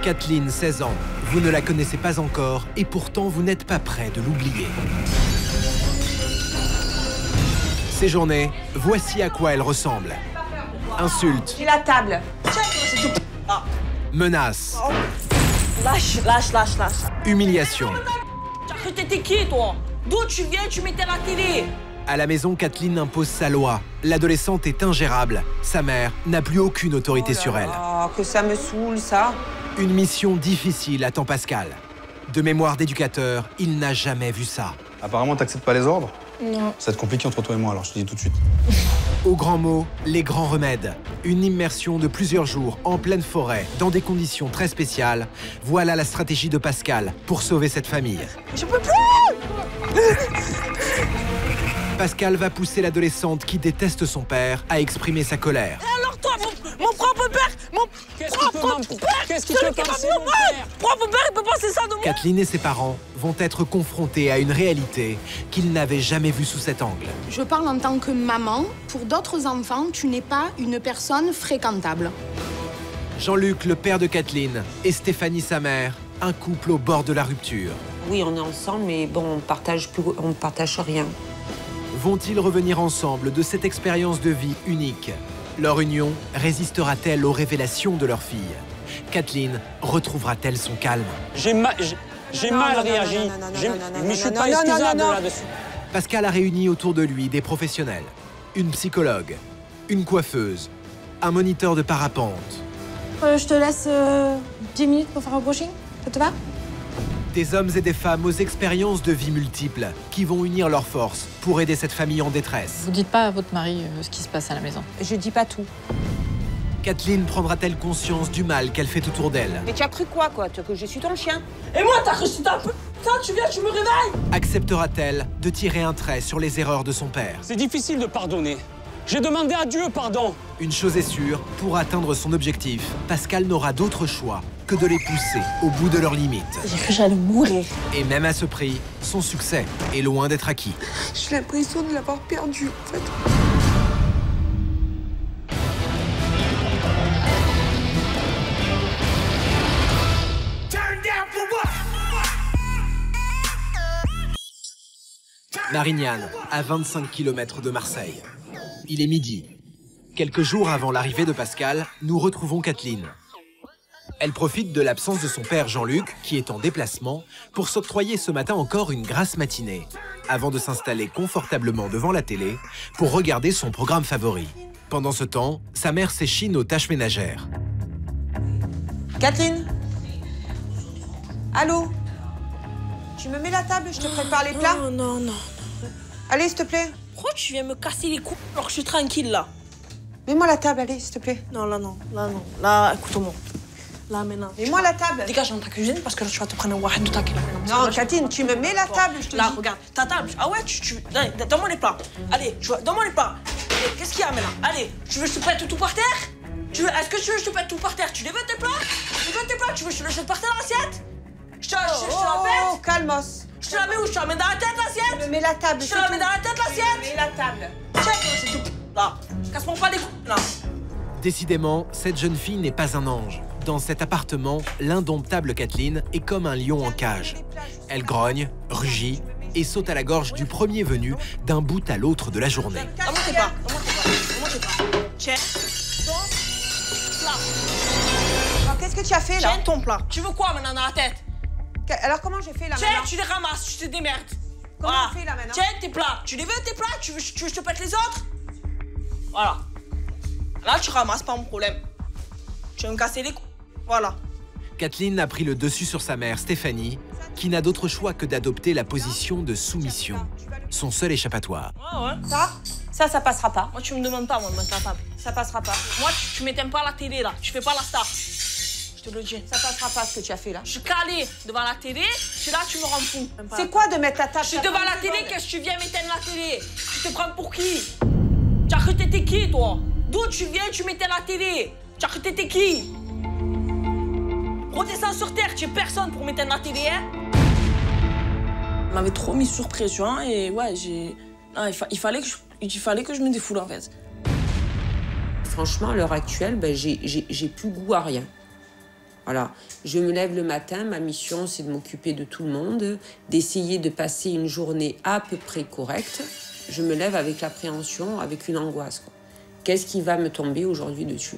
Kathleen, 16 ans. Vous ne la connaissez pas encore et pourtant vous n'êtes pas prêt de l'oublier. Ces journées, voici à quoi elle ressemble. Insultes. J'ai la table. Menaces. Lâche. Humiliation. T'étais qui, toi? D'où tu viens, tu mettais la télé? À la maison, Kathleen impose sa loi. L'adolescente est ingérable. Sa mère n'a plus aucune autorité sur elle. Oh, que ça me saoule, ça. Une mission difficile attend Pascal. De mémoire d'éducateur, il n'a jamais vu ça. Apparemment, t'acceptes pas les ordres? Non. Ça va être compliqué entre toi et moi, alors je te dis tout de suite. Aux grands mots, les grands remèdes. Une immersion de plusieurs jours en pleine forêt, dans des conditions très spéciales. Voilà la stratégie de Pascal pour sauver cette famille. Je peux plus! Pascal va pousser l'adolescente qui déteste son père à exprimer sa colère. Alors toi, mon propre père, Qu'est-ce qui peut penser mon père? propre père, il peut penser ça de moi? Kathleen et ses parents vont être confrontés à une réalité qu'ils n'avaient jamais vue sous cet angle. Je parle en tant que maman. Pour d'autres enfants, tu n'es pas une personne fréquentable. Jean-Luc, le père de Kathleen, et Stéphanie, sa mère, un couple au bord de la rupture. Oui, on est ensemble, mais bon, on ne partage rien. Vont-ils revenir ensemble de cette expérience de vie unique? Leur union résistera-t-elle aux révélations de leur fille? Kathleen retrouvera-t-elle son calme? J'ai mal réagi. Mais je suis pas excusable là-dessus. Pascal a réuni autour de lui des professionnels. Une psychologue, une coiffeuse, un moniteur de parapente. Je te laisse 10 minutes pour faire un brushing, ça te va? Des hommes et des femmes aux expériences de vie multiples qui vont unir leurs forces pour aider cette famille en détresse. Vous dites pas à votre mari ce qui se passe à la maison? Je dis pas tout. Kathleen prendra-t-elle conscience du mal qu'elle fait autour d'elle? Mais tu as cru quoi, que je suis ton chien? Et moi, t'as cru que c'était un peu... Ça, tu viens, tu me réveilles? Acceptera-t-elle de tirer un trait sur les erreurs de son père? C'est difficile de pardonner. J'ai demandé à Dieu pardon. Une chose est sûre, pour atteindre son objectif, Pascal n'aura d'autre choix que de les pousser au bout de leurs limites. J'ai cru que j'allais mourir. Et même à ce prix, son succès est loin d'être acquis. J'ai l'impression de l'avoir perdu, en fait. Marignane, à 25 km de Marseille. Il est midi. Quelques jours avant l'arrivée de Pascal, nous retrouvons Kathleen. Elle profite de l'absence de son père Jean-Luc, qui est en déplacement, pour s'octroyer ce matin encore une grasse matinée, avant de s'installer confortablement devant la télé pour regarder son programme favori. Pendant ce temps, sa mère s'échine aux tâches ménagères. Kathleen? Allô? Tu me mets la table, je te prépare les plats? Non. Allez, s'il te plaît. Pourquoi tu viens me casser les couilles alors que je suis tranquille, là? Mets-moi la table, allez, s'il te plaît. Non. Là, écoute-moi. Là, maintenant. Mets-moi la table. Dégage dans ta cuisine parce que là, tu vas te prendre un wahed de ta gueule. Non, Kathleen, tu me mait la table, je te Là, dis. regarde, ta table. Ah ouais, donne-moi les plats. Allez, donne-moi les plats. Allez, qu'est-ce qu'il y a maintenant? Allez, tu veux que je te pète tout par terre? Est-ce que tu veux que je te pète tout par terre? Tu les veux tes plats? Tu veux que je te laisse par terre l'assiette? Je te la Oh, pète? calmos. Je te la mets où? Je te la mets dans la tête l'assiette? Tu me mets la table, Je te la mets dans la tête l'assiette? Mets la table. C'est tout. Là, casse-moi pas les couilles, là. Décidément, cette jeune fille n'est pas un ange. Dans cet appartement, l'indomptable Kathleen est comme un lion en cage. Elle grogne, rugit et saute à la gorge du premier venu d'un bout à l'autre de la journée. Donne-moi tes pas. Tiens. Là. Alors, qu'est-ce que tu as fait, là? Tiens ton plat. Tu veux quoi maintenant dans la tête? Alors, comment j'ai fait, là, Tiens, maintenant? tu les ramasses, tu te démerdes. Comment Voilà. on fait, là, maintenant? Tiens tes plats. Tu les veux tes plats? Tu veux que je te pète les autres? Voilà. Là, tu ramasses, pas mon problème. Tu veux me casser les couilles? Voilà. Kathleen a pris le dessus sur sa mère, Stéphanie, qui n'a d'autre choix que d'adopter la position de soumission, son seul échappatoire. Ouais. Ça passera pas. Moi, tu me demandes pas, moi, de mettre la table. Ça passera pas. Moi, tu m'éteins pas à la télé, là. Tu fais pas la star. Je te le dis. Ça passera pas, ce que tu as fait, là. Je suis calée devant la télé, c'est là tu me rends fou. C'est quoi de mettre ta table? Je suis devant la télé, qu'est-ce que tu viens m'éteindre la télé? Tu te prends pour qui? Tu as cru que t'étais qui, toi? D'où tu viens, tu m'éteins la télé? Tu as cru que t'étais qui? Redescends sur terre, tu es personne pour m'éteindre la télé, hein? Il m'avait trop mis sur pression et ouais, il fallait que je me défoule, en fait. Franchement, à l'heure actuelle, ben, j'ai plus goût à rien. Voilà, je me lève le matin, ma mission c'est de m'occuper de tout le monde, d'essayer de passer une journée à peu près correcte. Je me lève avec l'appréhension, avec une angoisse, quoi. Qu'est-ce qui va me tomber aujourd'hui dessus?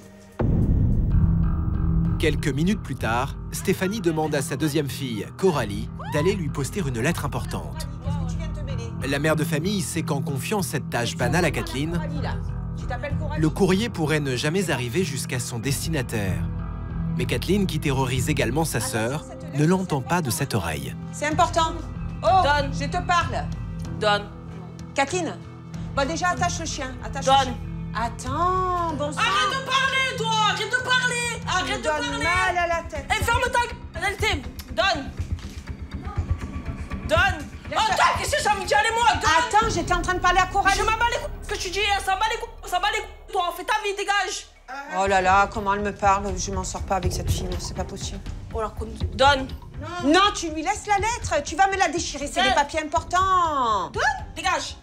Quelques minutes plus tard, Stéphanie demande à sa deuxième fille, Coralie, d'aller lui poster une lettre importante. La mère de famille sait qu'en confiant cette tâche banale à Kathleen, le courrier pourrait ne jamais arriver jusqu'à son destinataire. Mais Kathleen, qui terrorise également sa sœur, ne l'entend pas de cette oreille. C'est important. Oh, Donne. je te parle. Donne. Kathleen, bon déjà attache le chien. Attache Donne. le chien. Attends, bon sang. Arrête de parler, toi. Arrête de parler. Arrête de Donne parler. mal à la tête. Eh, ferme ta gueule. Allez, donne. Donne. Oh, toi, qu'est-ce que ça me dit? Allez-moi, donne. Attends, j'étais en train de parler à Coralie. Je m'en bats les couilles. Ce que tu dis, ça bat les couilles. Ça bat les couilles. Toi, fais ta vie, dégage. Oh là là, comment elle me parle. Je m'en sors pas avec cette fille, c'est pas possible. Oh là, donne. Non, tu lui laisses la lettre. Tu vas me la déchirer, c'est des papiers importants. Donne. Dégage.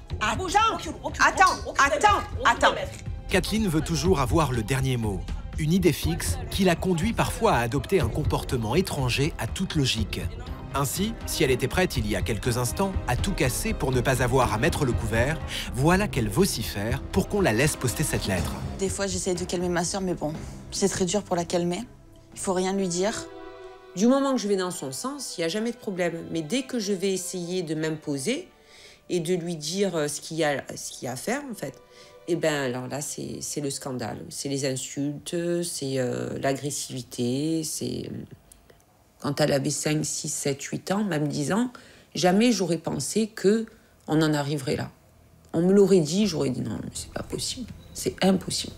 Attends. Kathleen veut toujours avoir le dernier mot. Une idée fixe qui la conduit parfois à adopter un comportement étranger à toute logique. Ainsi, si elle était prête il y a quelques instants à tout casser pour ne pas avoir à mettre le couvert, voilà qu'elle vocifère pour qu'on la laisse poster cette lettre. Des fois, j'essaie de calmer ma sœur, mais bon, c'est très dur pour la calmer. Il faut rien lui dire. Du moment que je vais dans son sens, il n'y a jamais de problème. Mais dès que je vais essayer de m'imposer et de lui dire ce qu'il y a à faire, en fait, eh bien, alors là, c'est le scandale. C'est les insultes, c'est l'agressivité, c'est... Quand elle avait 5, 6, 7, 8 ans, même 10 ans, jamais j'aurais pensé qu'on en arriverait là. On me l'aurait dit, j'aurais dit non, mais c'est pas possible. C'est impossible.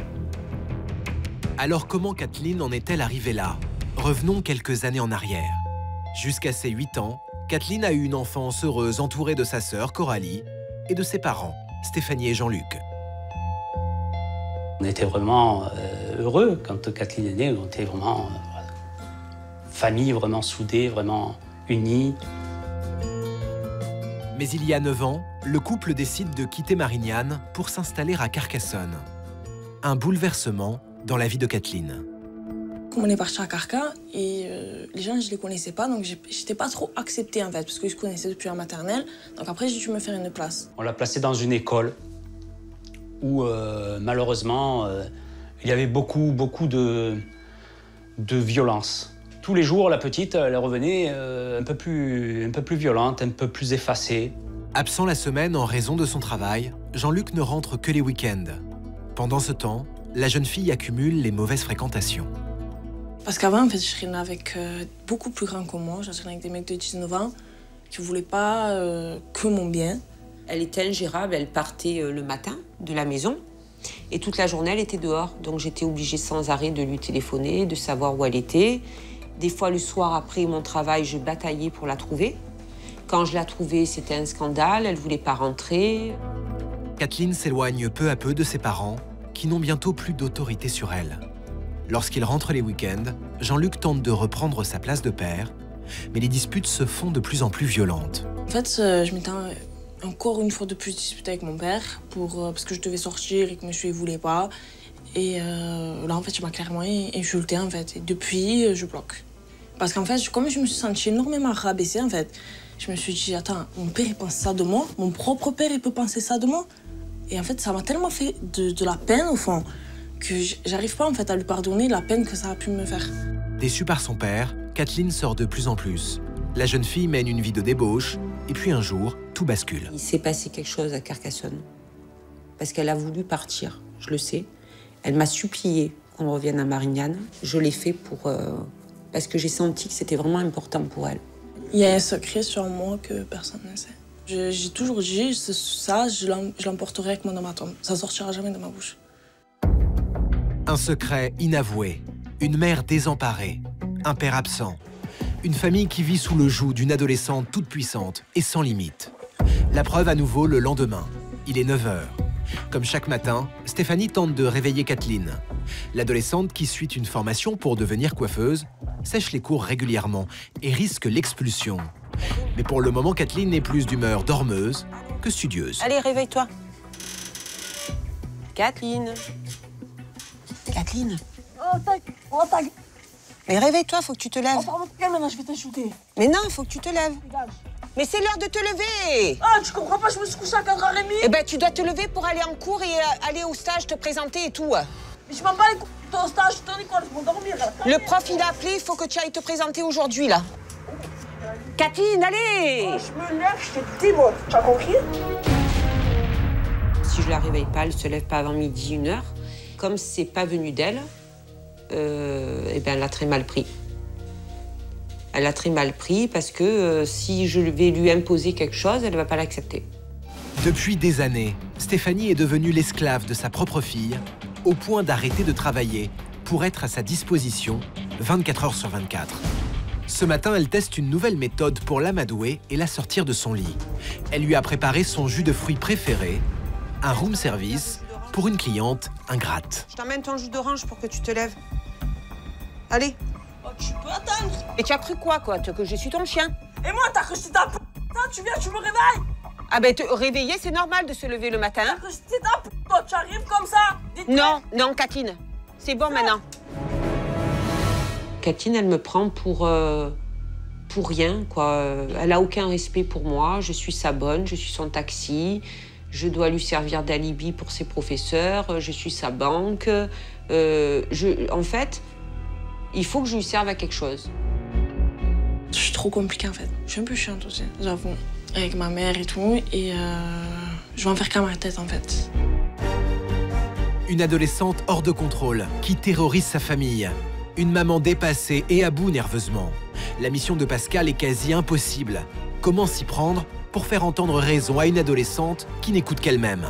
Alors comment Kathleen en est-elle arrivée là? Revenons quelques années en arrière. Jusqu'à ses 8 ans, Kathleen a eu une enfance heureuse entourée de sa sœur Coralie et de ses parents, Stéphanie et Jean-Luc. On était vraiment heureux quand Kathleen est née, on était vraiment... famille vraiment soudée, vraiment unie. Mais il y a 9 ans, le couple décide de quitter Marignane pour s'installer à Carcassonne. Un bouleversement dans la vie de Kathleen. On est parti à Carca et les gens, je les connaissais pas, donc j'étais pas trop acceptée en fait, parce que je connaissais depuis la maternelle. Donc après, j'ai dû me faire une place. On l'a placée dans une école où malheureusement, il y avait beaucoup de violence. Tous les jours, la petite, elle revenait un peu plus violente, un peu plus effacée. Absent la semaine en raison de son travail, Jean-Luc ne rentre que les week-ends. Pendant ce temps, la jeune fille accumule les mauvaises fréquentations. Parce qu'avant, en fait, je traînais avec beaucoup plus grands que moi. Je traînais avec des mecs de 19 ans qui ne voulaient pas que mon bien. Elle était ingérable, elle partait le matin de la maison et toute la journée, elle était dehors. Donc j'étais obligée sans arrêt de lui téléphoner, de savoir où elle était. Des fois, le soir, après mon travail, je bataillais pour la trouver. Quand je la trouvais, c'était un scandale, elle ne voulait pas rentrer. Kathleen s'éloigne peu à peu de ses parents, qui n'ont bientôt plus d'autorité sur elle. Lorsqu'il rentre les week-ends, Jean-Luc tente de reprendre sa place de père, mais les disputes se font de plus en plus violentes. En fait, je m'étais encore une fois de plus disputé avec mon père parce que je devais sortir et que monsieur ne voulait pas. Et là, en fait, il m'a clairement insulté, en fait. Et depuis, je bloque. Parce qu'en fait, comme je me suis sentie énormément rabaissée, en fait, je me suis dit, attends, mon père, il pense ça de moi. Mon propre père, il peut penser ça de moi. Et en fait, ça m'a tellement fait de la peine, au fond, que j'arrive pas, en fait, à lui pardonner la peine que ça a pu me faire. Déçue par son père, Kathleen sort de plus en plus. La jeune fille mène une vie de débauche, et puis un jour, tout bascule. Il s'est passé quelque chose à Carcassonne. Parce qu'elle a voulu partir, je le sais. Elle m'a supplié qu'on revienne à Marignane. Je l'ai fait parce que j'ai senti que c'était vraiment important pour elle. Il y a un secret sur moi que personne ne sait. J'ai toujours dit, ça, je l'emporterai avec moi dans ma tombe. Ça sortira jamais de ma bouche. Un secret inavoué, une mère désemparée, un père absent, une famille qui vit sous le joug d'une adolescente toute puissante et sans limite. La preuve à nouveau le lendemain. Il est 9 h. Comme chaque matin, Stéphanie tente de réveiller Kathleen. L'adolescente qui suit une formation pour devenir coiffeuse sèche les cours régulièrement et risque l'expulsion. Mais pour le moment, Kathleen est plus d'humeur dormeuse que studieuse. Allez, réveille-toi. Kathleen. Kathleen. Mais réveille-toi, faut que tu te lèves. Oh, pardon, maintenant je vais t'insulter. Mais non, faut que tu te lèves. Mais c'est l'heure de te lever. Ah, tu comprends pas, je me suis couché à 4h30. Eh ben, tu dois te lever pour aller en cours et aller au stage, te présenter et tout. Mais je m'en bats les couilles. T'es au stage, t'es en école, je vais dormir. Le prof, il a appelé, il faut que tu ailles te présenter aujourd'hui, là. Kathleen, allez! Oh, je me lève, je te dis, bon, tu as compris? Si je la réveille pas, elle se lève pas avant midi, 1h. Comme c'est pas venu d'elle, eh ben, elle a très mal pris. Elle a très mal pris parce que si je vais lui imposer quelque chose, elle ne va pas l'accepter. Depuis des années, Stéphanie est devenue l'esclave de sa propre fille, au point d'arrêter de travailler pour être à sa disposition 24 heures sur 24. Ce matin, elle teste une nouvelle méthode pour l'amadouer et la sortir de son lit. Elle lui a préparé son jus de fruits préféré, un room service pour une cliente ingrate. Je t'emmène ton jus d'orange pour que tu te lèves. Allez. Oh, tu peux attendre. Et tu as cru quoi, que je suis ton chien? Et moi, t'as cru que c'était ta p***, tu viens, tu me réveilles. Ah ben, te réveiller, c'est normal de se lever le matin. T'as cru que c'était ta p***, toi, tu arrives comme ça. Non, non, Kathleen. C'est bon maintenant. Kathleen, elle me prend pour rien, quoi. Elle a aucun respect pour moi. Je suis sa bonne, je suis son taxi. Je dois lui servir d'alibi pour ses professeurs. Je suis sa banque. En fait, il faut que je lui serve à quelque chose. Je suis trop compliquée, en fait. Je suis un peu chiante aussi, j'avoue. Avec ma mère et tout. Et je vais en faire qu'à ma tête, en fait. Une adolescente hors de contrôle qui terrorise sa famille. Une maman dépassée et à bout nerveusement. La mission de Pascal est quasi impossible. Comment s'y prendre pour faire entendre raison à une adolescente qui n'écoute qu'elle-même?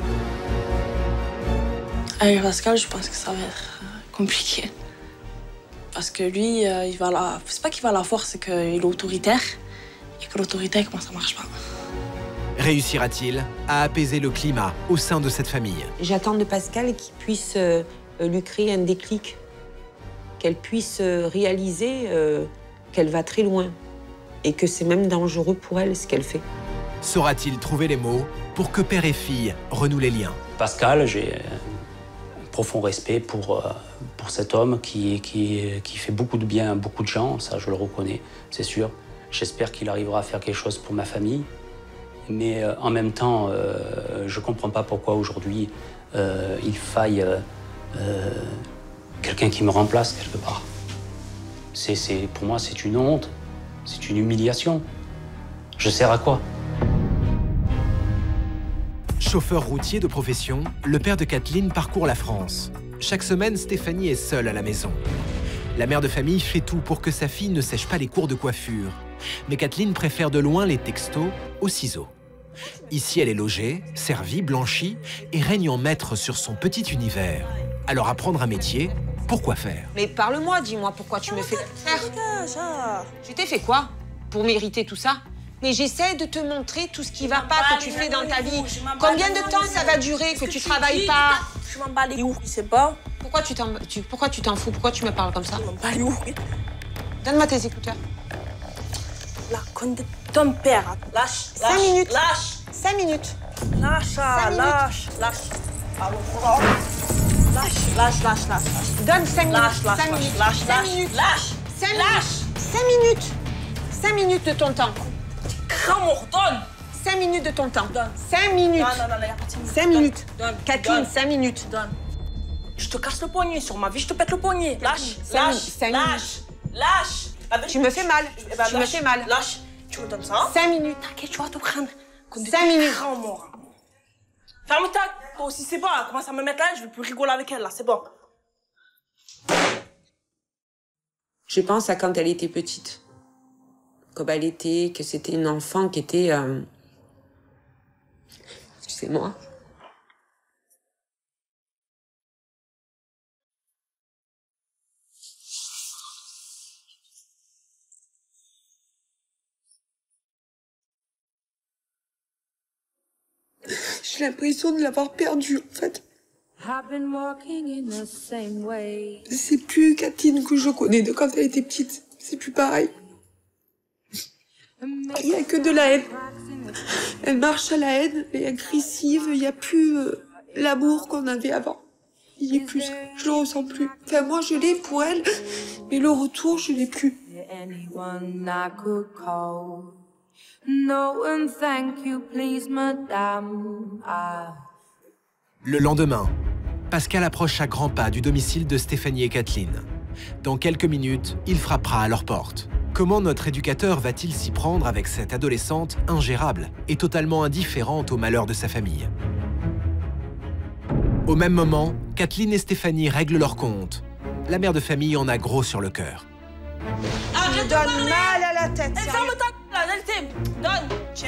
Avec Pascal, je pense que ça va être compliqué. Parce que lui, il va la... C'est pas qu'il va la force, c'est qu'il est autoritaire. Et que l'autorité, comment ça marche pas. Réussira-t-il à apaiser le climat au sein de cette famille? J'attends de Pascal qu'il puisse lui créer un déclic. Qu'elle puisse réaliser qu'elle va très loin. Et que c'est même dangereux pour elle, ce qu'elle fait. Saura-t-il trouver les mots pour que père et fille renouent les liens? Pascal, j'ai un profond respect pour cet homme qui fait beaucoup de bien à beaucoup de gens, ça je le reconnais, c'est sûr. J'espère qu'il arrivera à faire quelque chose pour ma famille. Mais en même temps, je ne comprends pas pourquoi aujourd'hui il faille quelqu'un qui me remplace quelque part. Pour moi, c'est une honte, c'est une humiliation. Je sers à quoi? Chauffeur routier de profession, le père de Kathleen parcourt la France. Chaque semaine, Stéphanie est seule à la maison. La mère de famille fait tout pour que sa fille ne sèche pas les cours de coiffure. Mais Kathleen préfère de loin les textos aux ciseaux. Ici, elle est logée, servie, blanchie et règne en maître sur son petit univers. Alors apprendre un métier, pourquoi faire? Mais parle-moi, dis-moi pourquoi tu me fais faire. Je t'ai fait quoi pour mériter tout ça? Mais j'essaie de te montrer tout ce qui va pas, que tu fais dans ta vie. Combien de temps ça va durer que tu travailles pas? Je m'en bats les couilles, c'est pas. Pourquoi tu t'en fous? Pourquoi tu me parles comme ça? Je m'en bats les couilles. Donne-moi tes écouteurs. La conne de ton père. Lâche, 5 minutes. Lâche. 5 minutes. Lâche, lâche, lâche. Lâche. Donne 5 minutes. Lâche, 5 minutes. lâche, 5 minutes. lâche. 5 minutes. 5 minutes. 5 minutes de ton temps. Cramour, donne. 5 minutes de ton temps. Donne. 5 minutes. Non, y a pas de 5 minutes. 5 minutes. Donne. Kathleen, Donne. 5 minutes. Donne. Je te casse le poignet, sur ma vie, je te pète le poignet. Lâche, 5 lâche. Tu me fais mal. Eh ben, Tu me fais mal. Lâche. Tu me donnes ça. 5 minutes. T'inquiète, tu vas te prendre. 5 minutes. Cramour. Ferme ta... Toi aussi, c'est bon. Elle commence à me mettre là, je vais plus rigoler avec elle, là. C'est bon. Je pense à quand elle était petite. Comme elle était, que c'était une enfant qui était... Excusez-moi. J'ai l'impression de l'avoir perdue, en fait. C'est plus Kathleen que je connais de quand elle était petite. C'est plus pareil. Il n'y a que de la haine. Elle marche à la haine, elle est agressive, il n'y a plus l'amour qu'on avait avant. Il est plus, je le ressens plus. Enfin, moi, je l'ai pour elle, mais le retour, je l'ai plus. Le lendemain, Pascal approche à grands pas du domicile de Stéphanie et Kathleen. Dans quelques minutes, il frappera à leur porte. Comment notre éducateur va-t-il s'y prendre avec cette adolescente ingérable et totalement indifférente au malheur de sa famille? Au même moment, Kathleen et Stéphanie règlent leur compte. La mère de famille en a gros sur le cœur. Tu me donnes mal à la tête. Ferme ta gueule, Delphine. Donne. Tiens.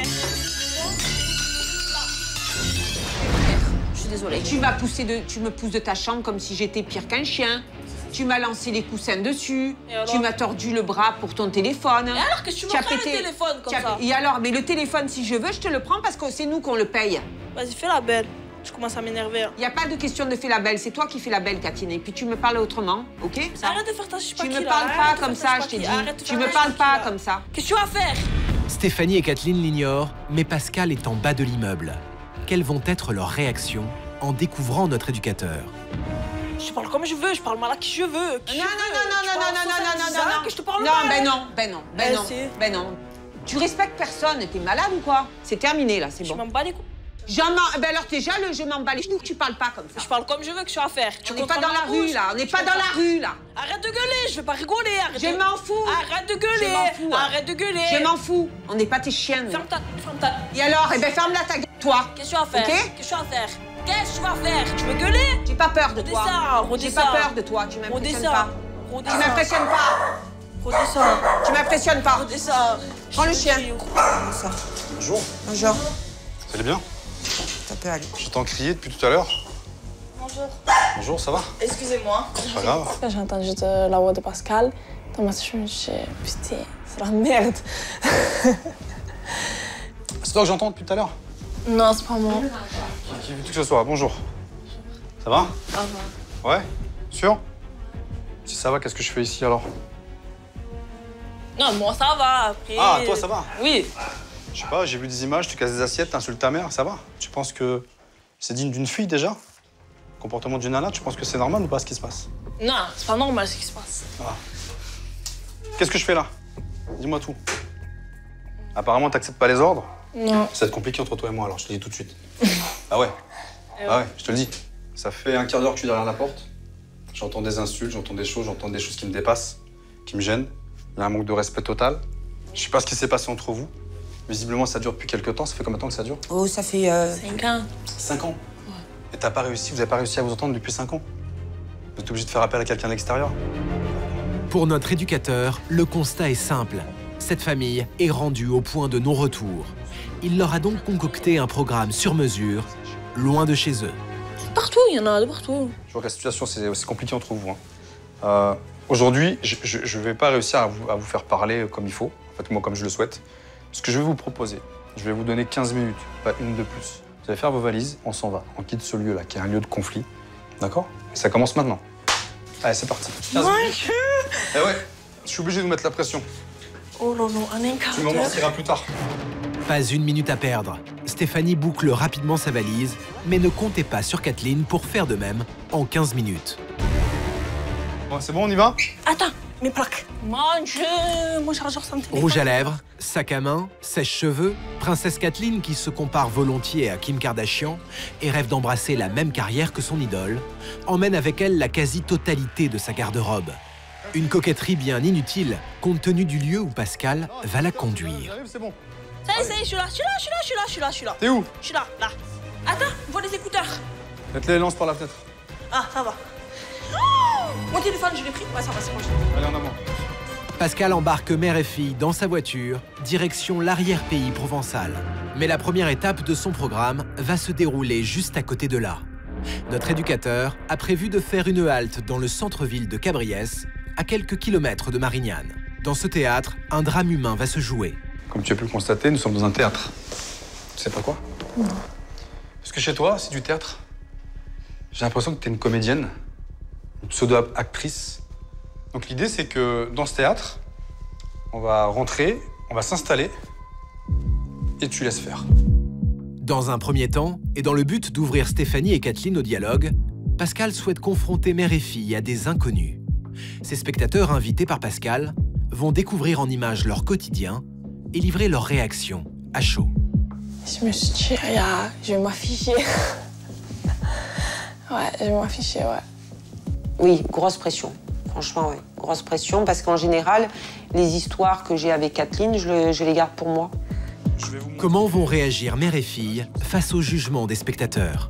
Je suis désolée. Tu me pousses de ta chambre comme si j'étais pire qu'un chien. Tu m'as lancé les coussins dessus. Tu m'as tordu le bras pour ton téléphone. Et alors que tu me prends le téléphone comme ça? Et alors, mais le téléphone, si je veux, je te le prends parce que c'est nous qu'on le paye. Vas-y, fais la belle. Je commence à m'énerver. Il n'y a pas de question de faire la belle. C'est toi qui fais la belle, Kathleen. Et puis tu me parles autrement, ok? Arrête de faire ta chipa. Tu me parles pas comme ça, je t'ai dit. Tu me parles pas comme ça. Qu'est-ce que tu vas faire? Stéphanie et Kathleen l'ignorent, mais Pascal est en bas de l'immeuble. Quelles vont être leurs réactions en découvrant notre éducateur? Je parle comme je veux, je parle mal à qui je veux. Non. Que je te parle non, mal. Ben non. Tu respectes personne. T'es malade ou quoi? C'est terminé là, c'est bon. Je m'en bats les couilles. Ben alors déjà, je m'en bats les couilles. Tu parles pas comme ça. Je parle comme je veux, que tu vas faire. On n'est pas dans la rue là, on n'est pas dans la rue là. Arrête de gueuler, je vais pas rigoler. Je m'en fous. Arrête de gueuler. Arrête de gueuler. Je m'en fous. On n'est pas tes chiennes. Ferme ta. Et alors, ferme-la ta gueule, toi. Qu'est-ce que tu vas faire? Ok? Qu'est-ce que tu vas faire? Qu'est-ce que tu vas faire? Tu veux gueuler? J'ai pas peur de toi. J'ai pas peur de toi, tu m'impressionnes pas. Tu m'impressionnes pas. Redescends. Tu m'impressionnes pas. Redescends. Prends le chien. Bonjour. Bonjour. Vous allez bien? Ça peut aller. J'entends crier depuis tout à l'heure. Bonjour. Bonjour, ça va? Excusez-moi. C'est pas grave. Quand j'ai entendu la voix de Pascal, dans ma tête, je me suis dit, putain, c'est la merde. C'est toi que j'entends depuis tout à l'heure? Non, c'est pas moi. Qui veut que ce soit? Bonjour. Ça va? Ça va. Ouais? Sûr? Si ça va, qu'est-ce que je fais ici alors? Non, moi ça va. Après. Ah, toi ça va? Oui. Je sais pas, j'ai vu des images, tu casses des assiettes, t'insultes ta mère, ça va? Tu penses que c'est digne d'une fille déjà? Le comportement d'une nana, tu penses que c'est normal ou pas ce qui se passe? Non, c'est pas normal ce qui se passe. Ah. Qu'est-ce que je fais là? Dis-moi tout. Apparemment, t'acceptes pas les ordres? Non. Ça va être compliqué entre toi et moi, alors je te le dis tout de suite. Ah ouais? Ah ouais, je te le dis. Ça fait un quart d'heure que je suis derrière la porte. J'entends des insultes, j'entends des choses qui me dépassent, qui me gênent. Il y a un manque de respect total. Je sais pas ce qui s'est passé entre vous. Visiblement, ça dure depuis quelques temps. Ça fait combien de temps que ça dure? Oh, ça fait... 5 ans. 5 ans? Ouais. Et t'as pas réussi, vous avez pas réussi à vous entendre depuis 5 ans? Vous êtes obligé de faire appel à quelqu'un d'extérieur? Pour notre éducateur, le constat est simple. Cette famille est rendue au point de non-retour. Il leur a donc concocté un programme sur mesure, loin de chez eux. Partout, il y en a de partout. Je vois que la situation, c'est compliqué entre vous. Hein. Aujourd'hui, je vais pas réussir à vous faire parler comme il faut, en fait, moi, comme je le souhaite. Ce que je vais vous proposer, je vais vous donner 15 minutes, pas une de plus. Vous allez faire vos valises, on s'en va. On quitte ce lieu-là, qui est un lieu de conflit. D'accord? Ça commence maintenant. Allez, c'est parti. 15 minutes. Eh ouais, je suis obligé de vous mettre la pression. Oh là là, un quart Tu m'en mentiras plus tard. Pas une minute à perdre. Stéphanie boucle rapidement sa valise, mais ne comptez pas sur Kathleen pour faire de même en 15 minutes. Bon, c'est bon, on y va? Attends, mes plaques. Mon Dieu, mon chargeur sans téléphone. Rouge à lèvres, sac à main, sèche-cheveux, princesse Kathleen qui se compare volontiers à Kim Kardashian et rêve d'embrasser la même carrière que son idole, emmène avec elle la quasi-totalité de sa garde-robe. Une coquetterie bien inutile, compte tenu du lieu où Pascal va la conduire. C'est bon. Ça y est, je suis là. T'es où? Je suis là. Attends, vois les écouteurs. Faites-les lance par la fenêtre. Ah, ça va. Oh, mon téléphone, je l'ai pris. Ouais, ça va, c'est bon. Allez, en avant. Pascal embarque mère et fille dans sa voiture, direction l'arrière-pays provençal. Mais la première étape de son programme va se dérouler juste à côté de là. Notre éducateur a prévu de faire une halte dans le centre-ville de Cabriès, à quelques kilomètres de Marignane. Dans ce théâtre, un drame humain va se jouer. Comme tu as pu le constater, nous sommes dans un théâtre. Tu sais pas quoi? Non. Parce que chez toi, c'est du théâtre. J'ai l'impression que t'es une comédienne, une pseudo-actrice. Donc l'idée, c'est que dans ce théâtre, on va rentrer, on va s'installer et tu laisses faire. Dans un premier temps, et dans le but d'ouvrir Stéphanie et Kathleen au dialogue, Pascal souhaite confronter mère et fille à des inconnus. Ces spectateurs invités par Pascal vont découvrir en images leur quotidien et livrer leurs réactions à chaud. Je me suis dit, je vais m'afficher. Ouais, je vais m'afficher, ouais. Oui, grosse pression. Franchement, ouais. Grosse pression parce qu'en général, les histoires que j'ai avec Kathleen, je les garde pour moi. Comment vont réagir mère et fille face au jugement des spectateurs?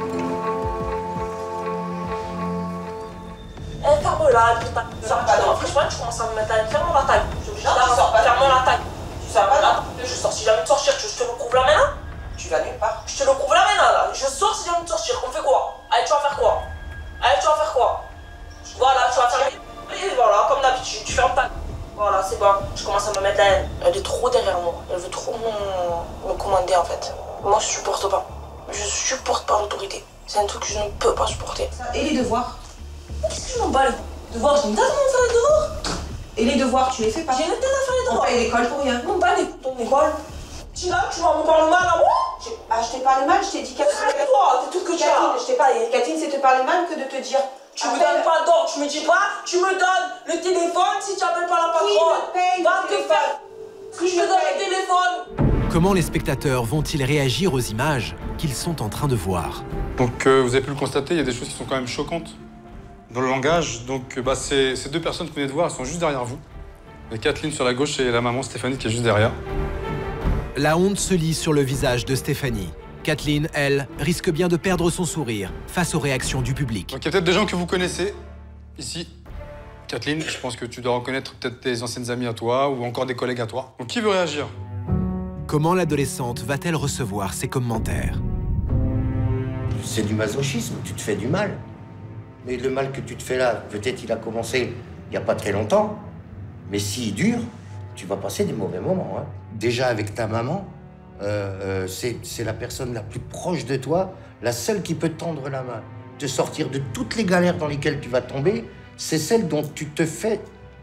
Ferme-la, franchement, tu commences à me mettre à ferme la taille. Ferme la taille. Tu sors pas, je sors si jamais de sortir, je te le prouve là maintenant. Tu vas nulle part. Je te le prouve là maintenant, là. Je sors si jamais de sortir. On fait quoi? Allez, tu vas faire quoi? Allez, tu vas faire quoi? Voilà, tu vas faire. Et voilà, comme d'habitude, tu fermes ta. Voilà, c'est bon. Je commence à me mettre à elle. Elle est trop derrière moi. Elle veut trop me commander en fait. Moi, je supporte pas. Je supporte pas l'autorité. C'est un truc que je ne peux pas supporter. Et les devoirs? Qu'est-ce que je m'en bats les devoirs? J'ai une tête à faire les devoirs. Et les devoirs, tu les fais pas? J'ai une tête à faire les devoirs. On paye l'école pour rien. Non, pas ton école. Tu vas me parler mal à moi? Je t'ai parlé mal, je t'ai dit Catherine. Toi, c'est tout ce que tu as. Je t'ai parlé. Catherine, c'est te parler mal que de te dire. Tu me donnes pas d'ordre, tu me dis pas, tu me donnes le téléphone si tu appelles pas la patronne. Va te faire. Je te donne le téléphone. Comment les spectateurs vont-ils réagir aux images qu'ils sont en train de voir? Donc vous avez pu le constater, il y a des choses qui sont quand même choquantes dans le langage. Donc ces deux personnes que vous venez de voir, elles sont juste derrière vous. Il y a Kathleen sur la gauche et la maman Stéphanie qui est juste derrière. La honte se lit sur le visage de Stéphanie. Kathleen, elle, risque bien de perdre son sourire face aux réactions du public. Donc il y a peut-être des gens que vous connaissez ici. Kathleen, je pense que tu dois reconnaître peut-être tes anciennes amies à toi ou encore des collègues à toi. Donc qui veut réagir? Comment l'adolescente va-t-elle recevoir ces commentaires? C'est du masochisme, tu te fais du mal. Mais le mal que tu te fais là, peut-être il a commencé il n'y a pas très longtemps. Mais s'il dure, tu vas passer des mauvais moments. Hein. Déjà avec ta maman, c'est la personne la plus proche de toi, la seule qui peut te tendre la main, te sortir de toutes les galères dans lesquelles tu vas tomber, c'est celle dont tu te fais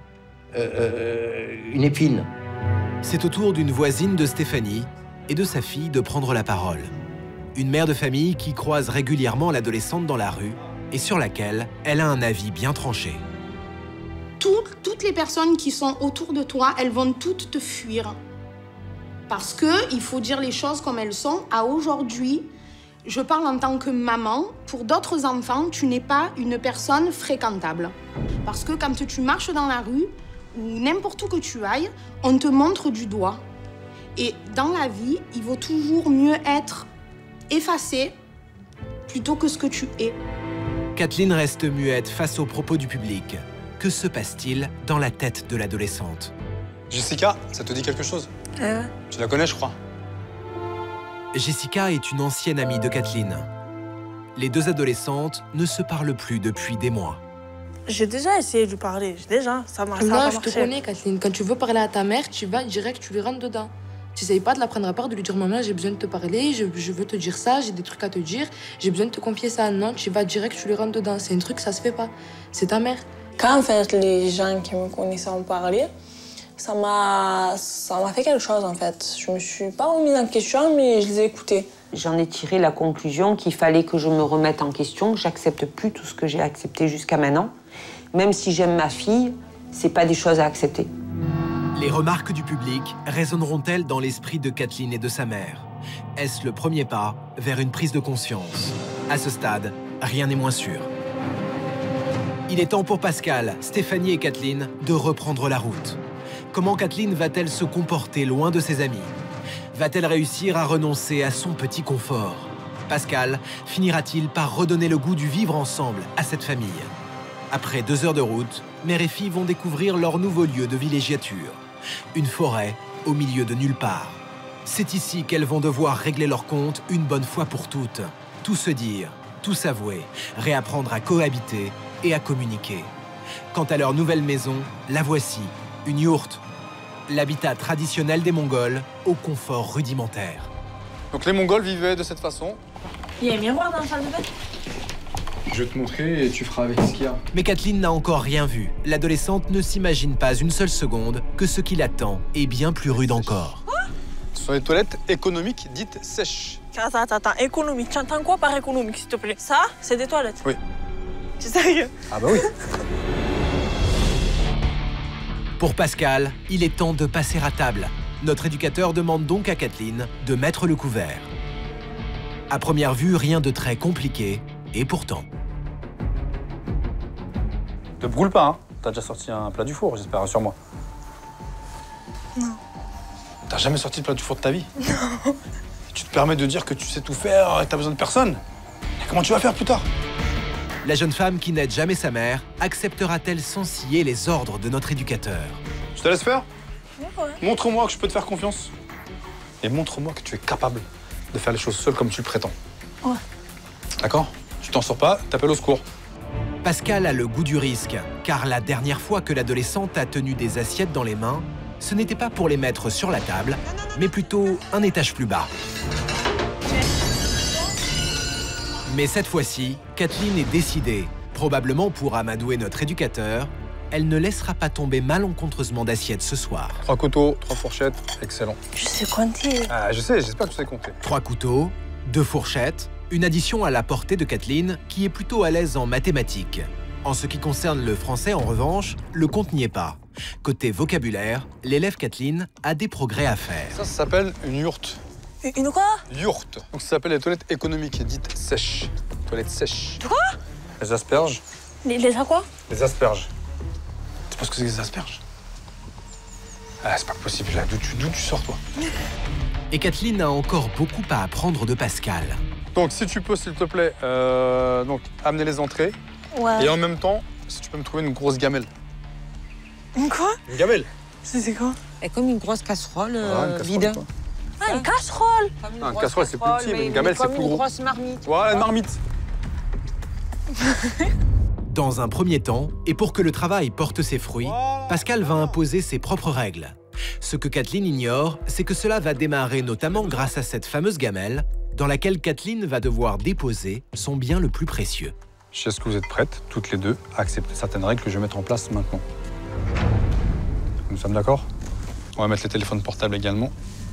une épine. C'est au tour d'une voisine de Stéphanie et de sa fille de prendre la parole. Une mère de famille qui croise régulièrement l'adolescente dans la rue et sur laquelle elle a un avis bien tranché. Toutes les personnes qui sont autour de toi, elles vont toutes te fuir. Parce que, il faut dire les choses comme elles sont, à aujourd'hui, je parle en tant que maman, pour d'autres enfants, tu n'es pas une personne fréquentable. Parce que quand tu marches dans la rue, ou n'importe où que tu ailles, on te montre du doigt. Et dans la vie, il vaut toujours mieux être effacé plutôt que ce que tu es. Kathleen reste muette face aux propos du public. Que se passe-t-il dans la tête de l'adolescente? Jessica, ça te dit quelque chose? Tu la connais, je crois. Jessica est une ancienne amie de Kathleen. Les deux adolescentes ne se parlent plus depuis des mois. J'ai déjà essayé de lui parler, ça m'a Non, je te connais, Kathleen. Quand tu veux parler à ta mère, tu vas direct, tu lui rentres dedans. Tu n'essayes pas de la prendre à part, de lui dire « Maman, j'ai besoin de te parler, je veux te dire ça, j'ai des trucs à te dire, j'ai besoin de te confier ça. » Non, tu vas direct, tu lui rentres dedans. C'est un truc, ça se fait pas. C'est ta mère. Quand en fait, les gens qui me connaissaient en parlaient, ça m'a fait quelque chose en fait. Je me suis pas remise en question, mais je les ai écoutés. J'en ai tiré la conclusion qu'il fallait que je me remette en question, que j'accepte plus tout ce que j'ai accepté jusqu'à maintenant. Même si j'aime ma fille, c'est pas des choses à accepter. Les remarques du public résonneront-elles dans l'esprit de Kathleen et de sa mère? Est-ce le premier pas vers une prise de conscience? À ce stade, rien n'est moins sûr. Il est temps pour Pascal, Stéphanie et Kathleen de reprendre la route. Comment Kathleen va-t-elle se comporter loin de ses amis? Va-t-elle réussir à renoncer à son petit confort? Pascal finira-t-il par redonner le goût du vivre ensemble à cette famille? Après 2 heures de route, mère et fille vont découvrir leur nouveau lieu de villégiature. Une forêt au milieu de nulle part. C'est ici qu'elles vont devoir régler leur compte une bonne fois pour toutes. Tout se dire, tout s'avouer, réapprendre à cohabiter et à communiquer. Quant à leur nouvelle maison, la voici, une yourte. L'habitat traditionnel des Mongols au confort rudimentaire. Donc les Mongols vivaient de cette façon. Il y a un miroir dans la salle de bain? Je vais te montrer et tu feras avec ce qu'il y a. Mais Kathleen n'a encore rien vu. L'adolescente ne s'imagine pas une seule seconde que ce qui l'attend est bien plus rude encore. Ce sont les toilettes économiques dites sèches. Attends, économique. Tu entends quoi par économique, s'il te plaît? Ça, c'est des toilettes. Oui. Tu es sérieux? Ah bah oui. Pour Pascal, il est temps de passer à table. Notre éducateur demande donc à Kathleen de mettre le couvert. À première vue, rien de très compliqué, et pourtant... Te brûle pas, hein? T'as déjà sorti un plat du four, j'espère, rassure-moi. Non. T'as jamais sorti le plat du four de ta vie? Non. Tu te permets de dire que tu sais tout faire et que t'as besoin de personne? Et comment tu vas faire plus tard? La jeune femme qui n'aide jamais sa mère acceptera-t-elle sans scier les ordres de notre éducateur? Je te laisse faire? Ouais. Montre-moi que je peux te faire confiance. Et montre-moi que tu es capable de faire les choses seul comme tu le prétends. Ouais. D'accord? Tu t'en sors pas, t'appelles au secours. Pascal a le goût du risque, car la dernière fois que l'adolescente a tenu des assiettes dans les mains, ce n'était pas pour les mettre sur la table, mais plutôt un étage plus bas. Mais cette fois-ci, Kathleen est décidée. Probablement pour amadouer notre éducateur, elle ne laissera pas tomber malencontreusement d'assiettes ce soir. 3 couteaux, 3 fourchettes, excellent. Je sais compter. Ah, je sais, j'espère que tu sais compter. 3 couteaux, 2 fourchettes, une addition à la portée de Kathleen qui est plutôt à l'aise en mathématiques. En ce qui concerne le français, en revanche, le compte n'y est pas. Côté vocabulaire, l'élève Kathleen a des progrès à faire. Ça s'appelle une yourte. Une quoi? Yourte. Donc ça s'appelle les toilettes économiques, dites sèches. Toilettes sèches. De quoi? Les asperges. Les quoi? Les asperges. Tu penses que c'est des asperges? Ah, c'est pas possible. D'où tu sors, toi? Et Kathleen a encore beaucoup à apprendre de Pascal. Donc, si tu peux, s'il te plaît, donc, amener les entrées. Ouais. Et en même temps, si tu peux me trouver une grosse gamelle. Une quoi? Une gamelle. C'est quoi? Et comme une grosse casserole Voilà, une casserole, vide. quoi. Ah, une casserole! Ah, une casserole, c'est plus petit, mais une gamelle, c'est plus gros. Une grosse marmite. Voilà, une marmite. Dans un premier temps, et pour que le travail porte ses fruits, Pascal va imposer ses propres règles. Ce que Kathleen ignore, c'est que cela va démarrer notamment grâce à cette fameuse gamelle dans laquelle Kathleen va devoir déposer son bien le plus précieux. Est-ce que vous êtes prêtes, toutes les deux, à accepter certaines règles que je vais mettre en place maintenant? Nous sommes d'accord? On va mettre les téléphones portables également.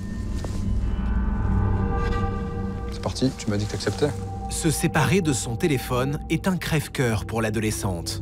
C'est parti, tu m'as dit que tu acceptais. Se séparer de son téléphone est un crève-cœur pour l'adolescente.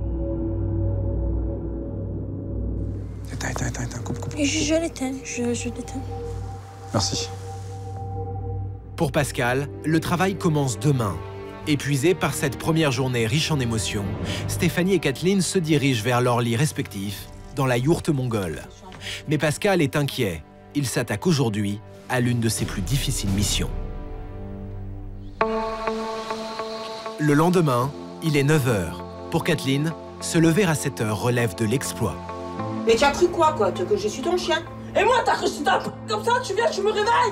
Éteins, coupe. Je l'éteins, je l'éteins. Merci. Pour Pascal, le travail commence demain. Épuisés par cette première journée riche en émotions, Stéphanie et Kathleen se dirigent vers leurs lits respectifs dans la yourte mongole. Mais Pascal est inquiet. Il s'attaque aujourd'hui à l'une de ses plus difficiles missions. Le lendemain, il est 9 h. Pour Kathleen, se lever à 7 h relève de l'exploit. Mais tu as cru quoi? Que je suis ton chien? Et moi, t'as cru que c'était comme ça? Tu viens, tu me réveilles?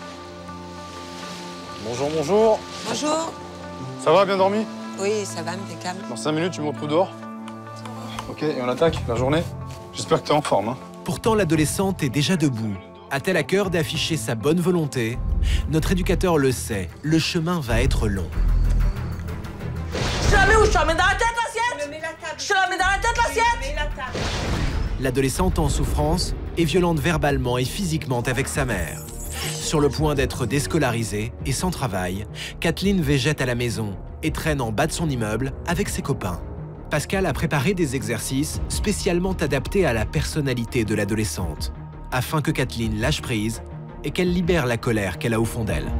Bonjour, bonjour. Bonjour. Ça va, bien dormi? Oui, ça va, impeccable. Dans 5 minutes, tu me retrouves dehors? Ok, et on attaque la journée? J'espère que t'es en forme, hein? Pourtant, l'adolescente est déjà debout. A-t-elle à cœur d'afficher sa bonne volonté? Notre éducateur le sait, le chemin va être long. Je la mets où? Je te la mets dans la tête, l'assiette? Je te la mets dans la tête, l'assiette? L'adolescente en souffrance est violente verbalement et physiquement avec sa mère. Sur le point d'être déscolarisée et sans travail, Kathleen végète à la maison et traîne en bas de son immeuble avec ses copains. Pascal a préparé des exercices spécialement adaptés à la personnalité de l'adolescente, afin que Kathleen lâche prise et qu'elle libère la colère qu'elle a au fond d'elle.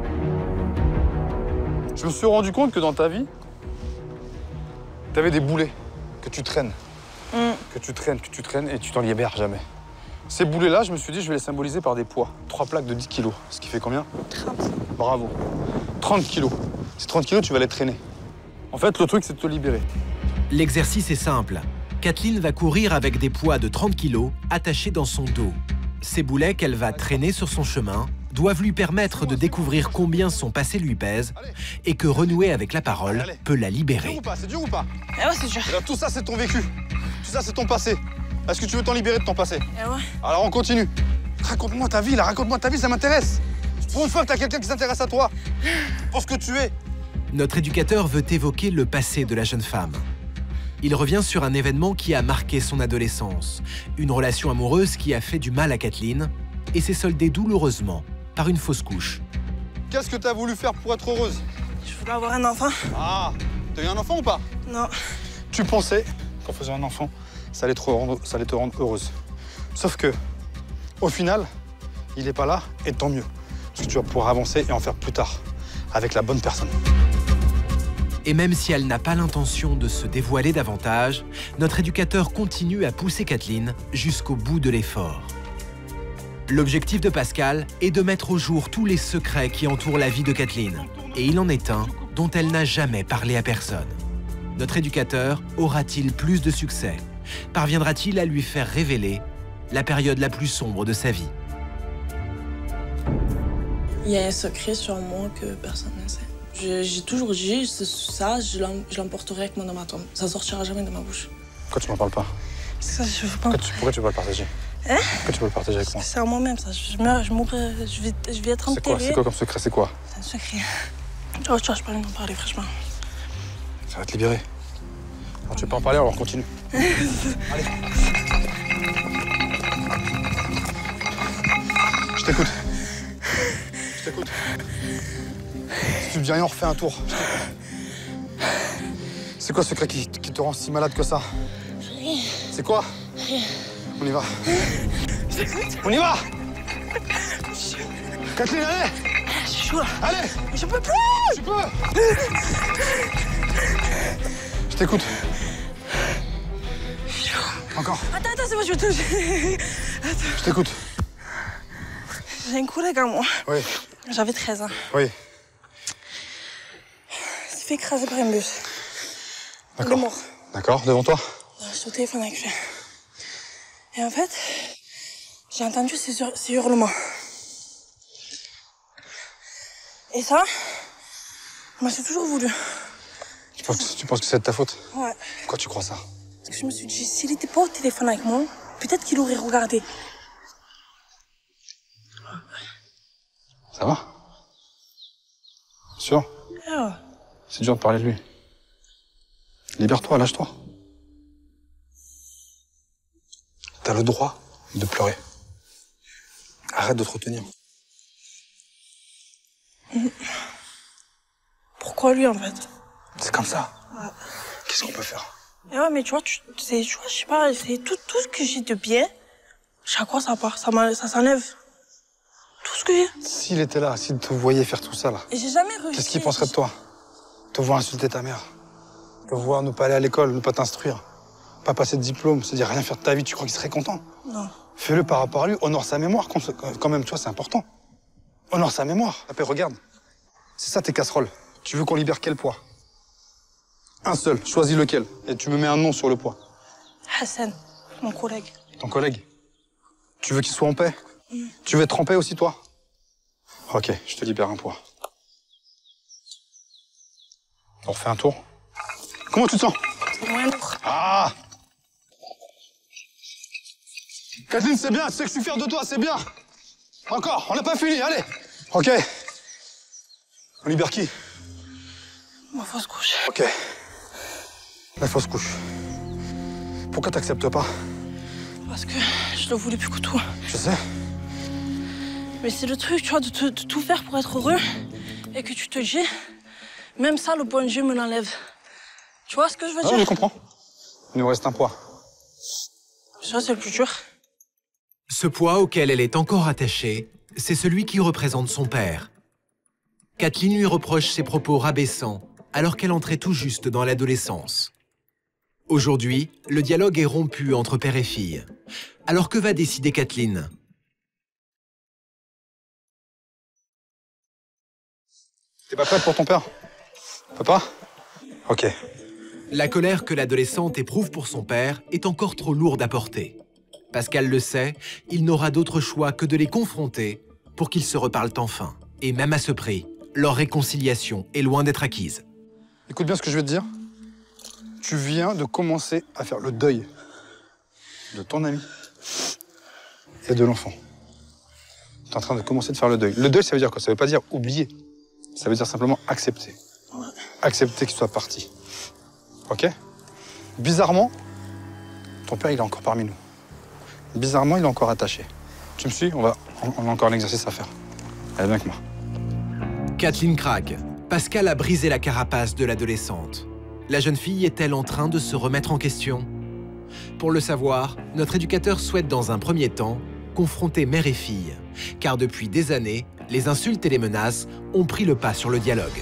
Je me suis rendu compte que dans ta vie, t'avais des boulets que tu traînes. Que tu traînes et tu t'en libères jamais. Ces boulets-là, je me suis dit, je vais les symboliser par des poids. 3 plaques de 10 kilos, ce qui fait combien? 30. Bravo. 30 kilos. Ces 30 kilos, tu vas les traîner. En fait, le truc, c'est de te libérer. L'exercice est simple. Kathleen va courir avec des poids de 30 kilos attachés dans son dos. Ces boulets qu'elle va traîner sur son chemin doivent lui permettre de découvrir combien son passé lui pèse et que renouer avec la parole peut la libérer. C'est dur ou pas? Eh ouais, c'est dur. Alors, tout ça, c'est ton vécu. Tout ça, c'est ton passé. Est-ce que tu veux t'en libérer de ton passé? Eh ouais. Alors, on continue. Raconte-moi ta vie, là. Raconte-moi ta vie, ça m'intéresse. Pour une fois que t'as quelqu'un qui s'intéresse à toi, pour ce que tu es. Notre éducateur veut évoquer le passé de la jeune femme. Il revient sur un événement qui a marqué son adolescence, une relation amoureuse qui a fait du mal à Kathleen et s'est soldée douloureusement par une fausse couche. Qu'est-ce que t'as voulu faire pour être heureuse? Je voulais avoir un enfant. Ah, t'as eu un enfant ou pas? Non. Tu pensais qu'en faisant un enfant, ça allait te rendre heureuse. Sauf que, au final, il est pas là, et tant mieux. Parce que tu vas pouvoir avancer et en faire plus tard, avec la bonne personne. Et même si elle n'a pas l'intention de se dévoiler davantage, notre éducateur continue à pousser Kathleen jusqu'au bout de l'effort. L'objectif de Pascal est de mettre au jour tous les secrets qui entourent la vie de Kathleen. Et il en est un dont elle n'a jamais parlé à personne. Notre éducateur aura-t-il plus de succès? Parviendra-t-il à lui faire révéler la période la plus sombre de sa vie? Il y a un secret sur moi que personne ne sait. J'ai toujours dit, ça, je l'emporterai avec moi dans ma tombe. Ça sortira jamais de ma bouche. Pourquoi tu m'en parles pas? Ça, je veux pas. Pourquoi tu veux pas le partager? Hein? Pourquoi tu veux le partager avec moi? C'est à moi-même, ça. Je mourrai, je vais être enterrée. C'est quoi comme secret? C'est quoi? C'est un secret. Tu vois, je peux pas en parler, franchement. Ça va te libérer. Alors, tu veux pas en parler, alors on continue. Allez. Je t'écoute. Je t'écoute. Si tu me dis rien, on refait un tour. C'est quoi ce secret qui te rend si malade que ça? Rien. C'est quoi? Rien. On y va. On y va. Kathleen, allez. Je suis chaud là. Allez. Je peux plus. Tu peux. Je t'écoute. Encore. Attends, c'est moi, je vais te... Je t'écoute. J'ai un collègue à moi. Oui. J'avais 13 ans. Oui. Il s'est fait écraser par un bus. Il est D'accord. mort. D'accord, devant toi? Je suis au téléphone avec lui. Et en fait, j'ai entendu ces hurlements. Et ça, moi j'ai toujours voulu. Tu penses que c'est de ta faute? Ouais. Pourquoi tu crois ça? Parce que je me suis dit, s'il n'était pas au téléphone avec moi, peut-être qu'il aurait regardé. Ça va? Sûr? Ouais. C'est dur de parler de lui. Libère-toi, lâche-toi. T'as le droit de pleurer. Arrête de te retenir. Pourquoi lui, en fait? C'est comme ça. Ouais. Qu'est-ce qu'on peut faire? Et ouais, mais tu vois, je sais pas, c'est tout ce que j'ai de bien, chaque fois ça part, ça s'enlève. Tout ce que j'ai. S'il était là, s'il te voyait faire tout ça, là, Et j'ai jamais réussi. qu'est-ce qu'il penserait de toi? Te voir insulter ta mère. Te voir ne pas aller à l'école, ne pas t'instruire. Pas passer de diplôme, c'est-à-dire rien faire de ta vie, tu crois qu'il serait content? Non. Fais-le par rapport à lui, honore sa mémoire quand même, tu vois, c'est important. Honore sa mémoire. Après, regarde. C'est ça tes casseroles. Tu veux qu'on libère quel poids? Un seul, choisis lequel. Et tu me mets un nom sur le poids. Hassan, mon collègue. Ton collègue? Tu veux qu'il soit en paix? Tu veux être en paix aussi, toi? Ok, je te libère un poids. On refait un tour. Comment tu te sens? C'est moins lourd. Ah! Kathleen, c'est bien, tu sais que je suis fier de toi, c'est bien. Encore, on n'a pas fini, allez. Ok. On libère qui? Ma fausse couche. Ok. La fausse couche. Pourquoi t'acceptes pas? Parce que je le voulais plus que toi. Je sais. Mais c'est le truc, tu vois, de tout faire pour être heureux et que tu te dis, même ça, le bon Dieu me l'enlève. Tu vois ce que je veux dire? Ah, je comprends. Il nous reste un poids. Ça, c'est le plus dur. Ce poids auquel elle est encore attachée, c'est celui qui représente son père. Kathleen lui reproche ses propos rabaissants alors qu'elle entrait tout juste dans l'adolescence. Aujourd'hui, le dialogue est rompu entre père et fille. Alors que va décider Kathleen? T'es pas prête pour ton père? Papa? Ok. La colère que l'adolescente éprouve pour son père est encore trop lourde à porter. Pascal le sait, il n'aura d'autre choix que de les confronter pour qu'ils se reparlent enfin. Et même à ce prix, leur réconciliation est loin d'être acquise. Écoute bien ce que je vais te dire. Tu viens de commencer à faire le deuil de ton ami et de l'enfant. Tu es en train de commencer de faire le deuil. Le deuil, ça veut dire quoi? Ça veut pas dire oublier. Ça veut dire simplement accepter. Accepter qu'il soit parti. Ok? Bizarrement, ton père, il est encore parmi nous. Bizarrement, il est encore attaché. Tu me suis? On a encore un exercice à faire. Allez, viens avec moi. Kathleen craque. Pascal a brisé la carapace de l'adolescente. La jeune fille est-elle en train de se remettre en question? Pour le savoir, notre éducateur souhaite dans un premier temps confronter mère et fille, car depuis des années, les insultes et les menaces ont pris le pas sur le dialogue.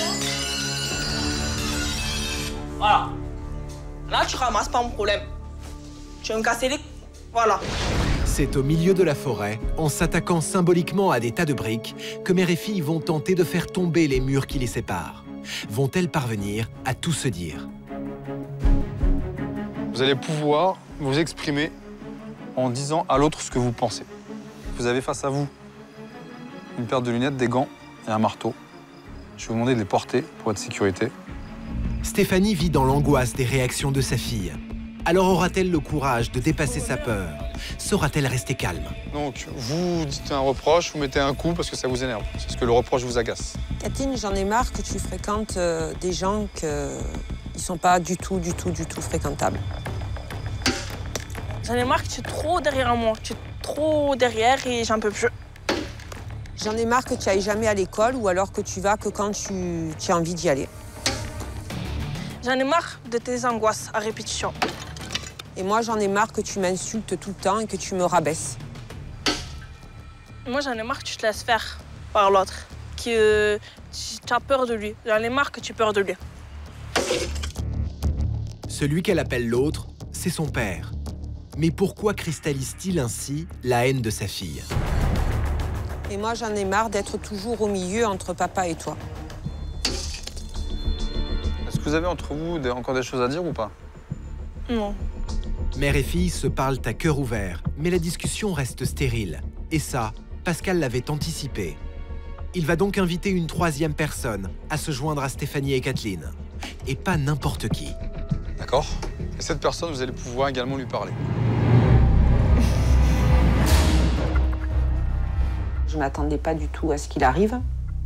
Voilà. Là, tu ramasses pas mon problème. Tu vas me casser les... Voilà. C'est au milieu de la forêt, en s'attaquant symboliquement à des tas de briques, que mère et fille vont tenter de faire tomber les murs qui les séparent. Vont-elles parvenir à tout se dire? Vous allez pouvoir vous exprimer en disant à l'autre ce que vous pensez. Vous avez face à vous une paire de lunettes, des gants et un marteau. Je vais vous demander de les porter pour votre sécurité. Stéphanie vit dans l'angoisse des réactions de sa fille. Alors aura-t-elle le courage de dépasser sa peur? Saura-t-elle rester calme? Donc, vous dites un reproche, vous mettez un coup parce que ça vous énerve. C'est ce que le reproche vous agace. Kathleen, j'en ai marre que tu fréquentes des gens qui ne sont pas du tout fréquentables. J'en ai marre que tu es trop derrière moi. Tu es trop derrière et j'en peux plus. J'en ai marre que tu ailles jamais à l'école ou alors que tu vas que quand tu as envie d'y aller. J'en ai marre de tes angoisses à répétition. Et moi, j'en ai marre que tu m'insultes tout le temps et que tu me rabaisses. Moi, j'en ai marre que tu te laisses faire par l'autre. Que tu as peur de lui. J'en ai marre que tu aies peur de lui. Celui qu'elle appelle l'autre, c'est son père. Mais pourquoi cristallise-t-il ainsi la haine de sa fille? Et moi, j'en ai marre d'être toujours au milieu entre papa et toi. Est-ce que vous avez entre vous encore des choses à dire ou pas? Non. Mère et fille se parlent à cœur ouvert, mais la discussion reste stérile. Et ça, Pascal l'avait anticipé. Il va donc inviter une troisième personne à se joindre à Stéphanie et Kathleen. Et pas n'importe qui. D'accord. Et cette personne, vous allez pouvoir également lui parler. Je ne m'attendais pas du tout à ce qu'il arrive.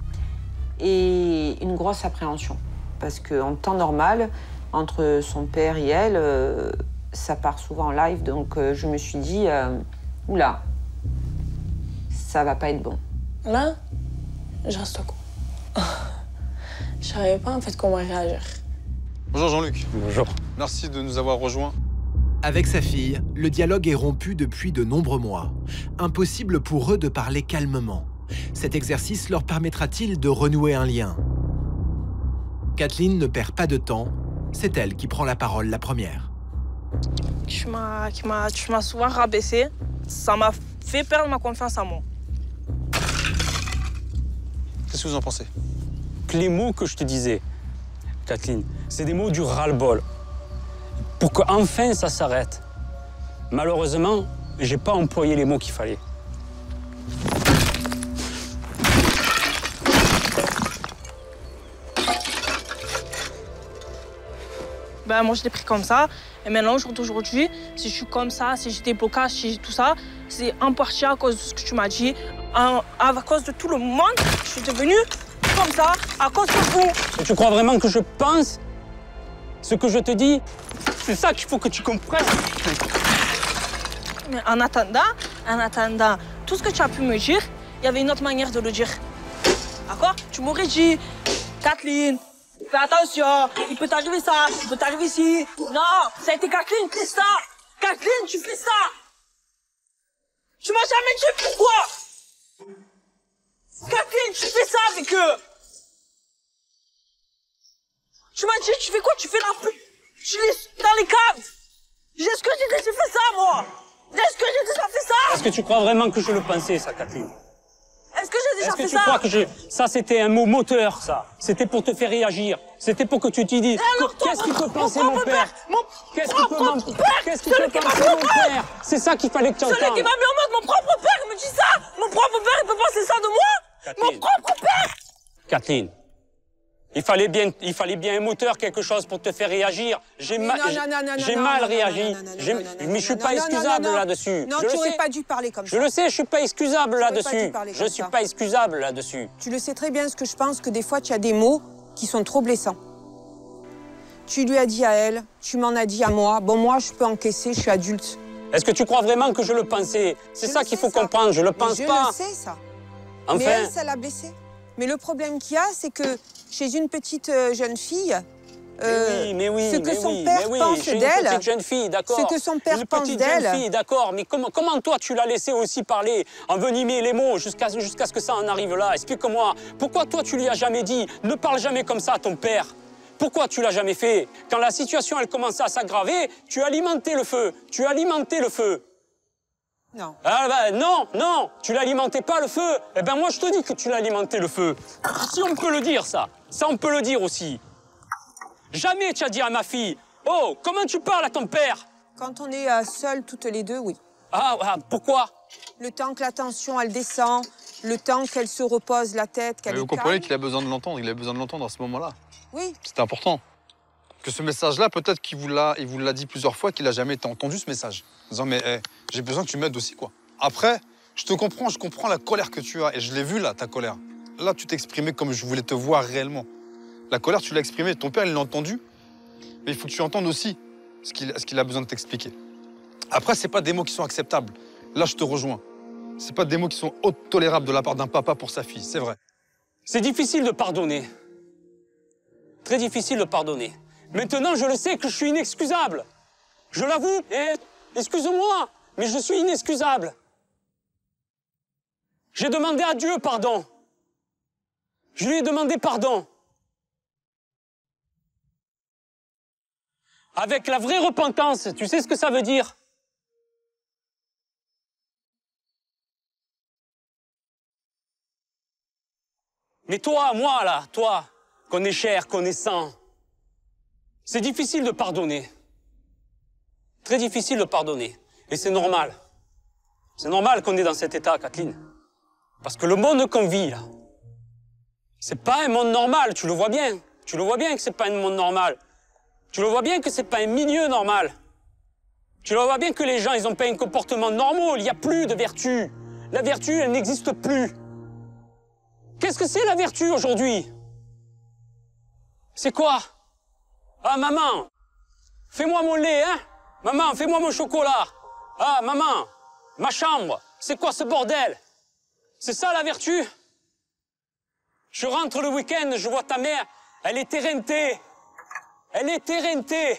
Et une grosse appréhension. Parce qu'en temps normal, entre son père et elle, ça part souvent en live. Donc je me suis dit, oula, ça va pas être bon. Là, je reste au cou. Je savais pas en fait comment réagir. Bonjour Jean-Luc. Bonjour. Merci de nous avoir rejoints. Avec sa fille, le dialogue est rompu depuis de nombreux mois. Impossible pour eux de parler calmement. Cet exercice leur permettra-t-il de renouer un lien? Kathleen ne perd pas de temps. C'est elle qui prend la parole la première. Tu m'as souvent rabaissé. Ça m'a fait perdre ma confiance en moi. Qu'est-ce que vous en pensez? Les mots que je te disais, Kathleen, c'est des mots du ras-le-bol. Pour qu'enfin ça s'arrête. Malheureusement, j'ai pas employé les mots qu'il fallait. Ben, moi, je l'ai pris comme ça. Et maintenant, au jour d'aujourd'hui, si je suis comme ça, si j'ai des blocages, si j'ai tout ça, c'est en partie à cause de ce que tu m'as dit, à cause de tout le monde. Je suis devenue comme ça, à cause de vous. Et tu crois vraiment que je pense ce que je te dis? C'est ça qu'il faut que tu comprennes. Mais en attendant, tout ce que tu as pu me dire, il y avait une autre manière de le dire. D'accord? Tu m'aurais dit, Kathleen, fais attention, il peut t'arriver ça, il peut t'arriver ci. Non, ça a été Kathleen, fais ça. Kathleen, tu fais ça. Tu m'as jamais dit pourquoi. Kathleen, tu fais ça avec eux. Tu m'as dit, tu fais quoi? Tu fais la pute. Tu es dans les caves. Est-ce que j'ai déjà fait ça, moi? Est-ce que j'ai déjà fait ça? Est-ce que tu crois vraiment que je le pensais, ça, Kathleen? Est-ce que j'ai déjà fait ça? Est-ce que tu crois que ça, c'était un mot moteur, ça? C'était pour te faire réagir. C'était pour que tu te dises, qu'est-ce qu'il peut penser mon père? Qu'est-ce qu'il peut penser mon père? C'est ça qu'il fallait que tu entendes. Celui qui m'a mis en mode, mon propre père me dit ça. Mon propre père, il peut penser ça de moi? Kathleen. Mon propre père. Kathleen, il fallait bien un moteur, quelque chose pour te faire réagir. J'ai mal réagi. Mais je suis pas excusable là-dessus. Non, tu n'aurais pas dû parler comme ça. Je le sais, je suis pas excusable là-dessus. Je suis pas excusable là-dessus. Tu le sais très bien, ce que je pense, que des fois, tu as des mots qui sont trop blessants. Tu lui as dit à elle, tu m'en as dit à moi. Bon, moi, je peux encaisser, je suis adulte. Est-ce que tu crois vraiment que je le pensais? C'est ça qu'il faut comprendre, je le pense pas. Je le sais, ça. Enfin... Mais elle, ça l'a blessée. Mais le problème qu'il y a, c'est que chez une petite jeune fille, ce que son père pense d'elle, ce que son père pense d'elle, d'accord, mais comment toi tu l'as laissé aussi parler, envenimer les mots jusqu'à ce que ça en arrive là? Explique-moi, pourquoi toi tu lui as jamais dit, ne parle jamais comme ça à ton père? Pourquoi tu l'as jamais fait? Quand la situation elle commençait à s'aggraver, tu alimentais le feu, tu alimentais le feu. Non. Ah ben non, tu l'alimentais pas le feu. Eh ben moi je te dis que tu l'alimentais le feu. Si on peut le dire ça on peut le dire aussi. Jamais tu as dit à ma fille, oh, comment tu parles à ton père? Quand on est seuls toutes les deux, oui. Ah, pourquoi? Le temps que la tension, elle descend, le temps qu'elle se repose la tête, qu'elle est vous comprenez qu'il a besoin de l'entendre, il a besoin de l'entendre à ce moment-là. Oui. C'était important. Que ce message-là, peut-être qu'il vous l'a dit plusieurs fois, qu'il n'a jamais été entendu, ce message. En disant, mais j'ai besoin que tu m'aides aussi, quoi. Après, je comprends la colère que tu as, et je l'ai vu, là, ta colère. Là, tu t'es exprimé comme je voulais te voir réellement. La colère, tu l'as exprimée, ton père, il l'a entendu, mais il faut que tu entendes aussi ce qu'il a besoin de t'expliquer. Après, c'est pas des mots qui sont acceptables. Là, je te rejoins. C'est pas des mots qui sont tolérables de la part d'un papa pour sa fille, c'est vrai. C'est difficile de pardonner. Très difficile de pardonner. Maintenant, je le sais que je suis inexcusable. Je l'avoue, excuse-moi, mais je suis inexcusable. J'ai demandé à Dieu pardon. Je lui ai demandé pardon. Avec la vraie repentance, tu sais ce que ça veut dire? Mais toi, moi là, toi, qu'on est cher, qu'on est sang, c'est difficile de pardonner. Très difficile de pardonner. Et c'est normal. C'est normal qu'on est dans cet état, Kathleen. Parce que le monde qu'on vit, là, c'est pas un monde normal, tu le vois bien. Tu le vois bien que c'est pas un monde normal. Tu le vois bien que c'est pas un milieu normal. Tu le vois bien que les gens, ils ont pas un comportement normal. Il n'y a plus de vertu. La vertu, elle n'existe plus. Qu'est-ce que c'est la vertu aujourd'hui? C'est quoi? Ah, maman, fais-moi mon lait, hein? Maman, fais-moi mon chocolat. Ah, maman, ma chambre, c'est quoi ce bordel? C'est ça la vertu? Je rentre le week-end, je vois ta mère, elle est éreintée. Elle est éreintée.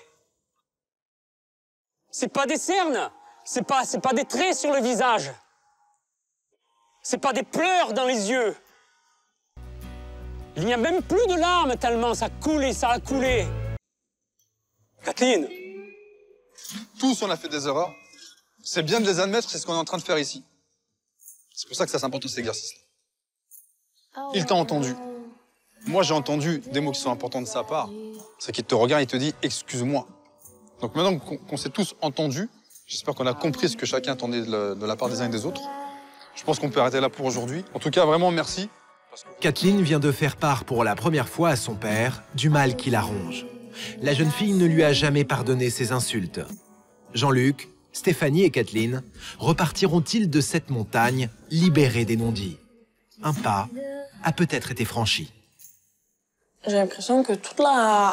C'est pas des cernes, c'est pas des traits sur le visage. C'est pas des pleurs dans les yeux. Il n'y a même plus de larmes tellement ça coule, ça a coulé. Kathleen. Tous, on a fait des erreurs. C'est bien de les admettre, c'est ce qu'on est en train de faire ici. C'est pour ça que ça s'importe cet exercice. Il t'a entendu. Moi, j'ai entendu des mots qui sont importants de sa part. C'est qu'il te regarde et il te dit « excuse-moi ». Donc maintenant qu'on s'est tous entendus, j'espère qu'on a compris ce que chacun attendait de la part des uns et des autres. Je pense qu'on peut arrêter là pour aujourd'hui. En tout cas, vraiment, merci. Kathleen vient de faire part pour la première fois à son père du mal qui la ronge. La jeune fille ne lui a jamais pardonné ses insultes. Jean-Luc, Stéphanie et Kathleen repartiront-ils de cette montagne libérés des non-dits? Un pas a peut-être été franchi. J'ai l'impression que tout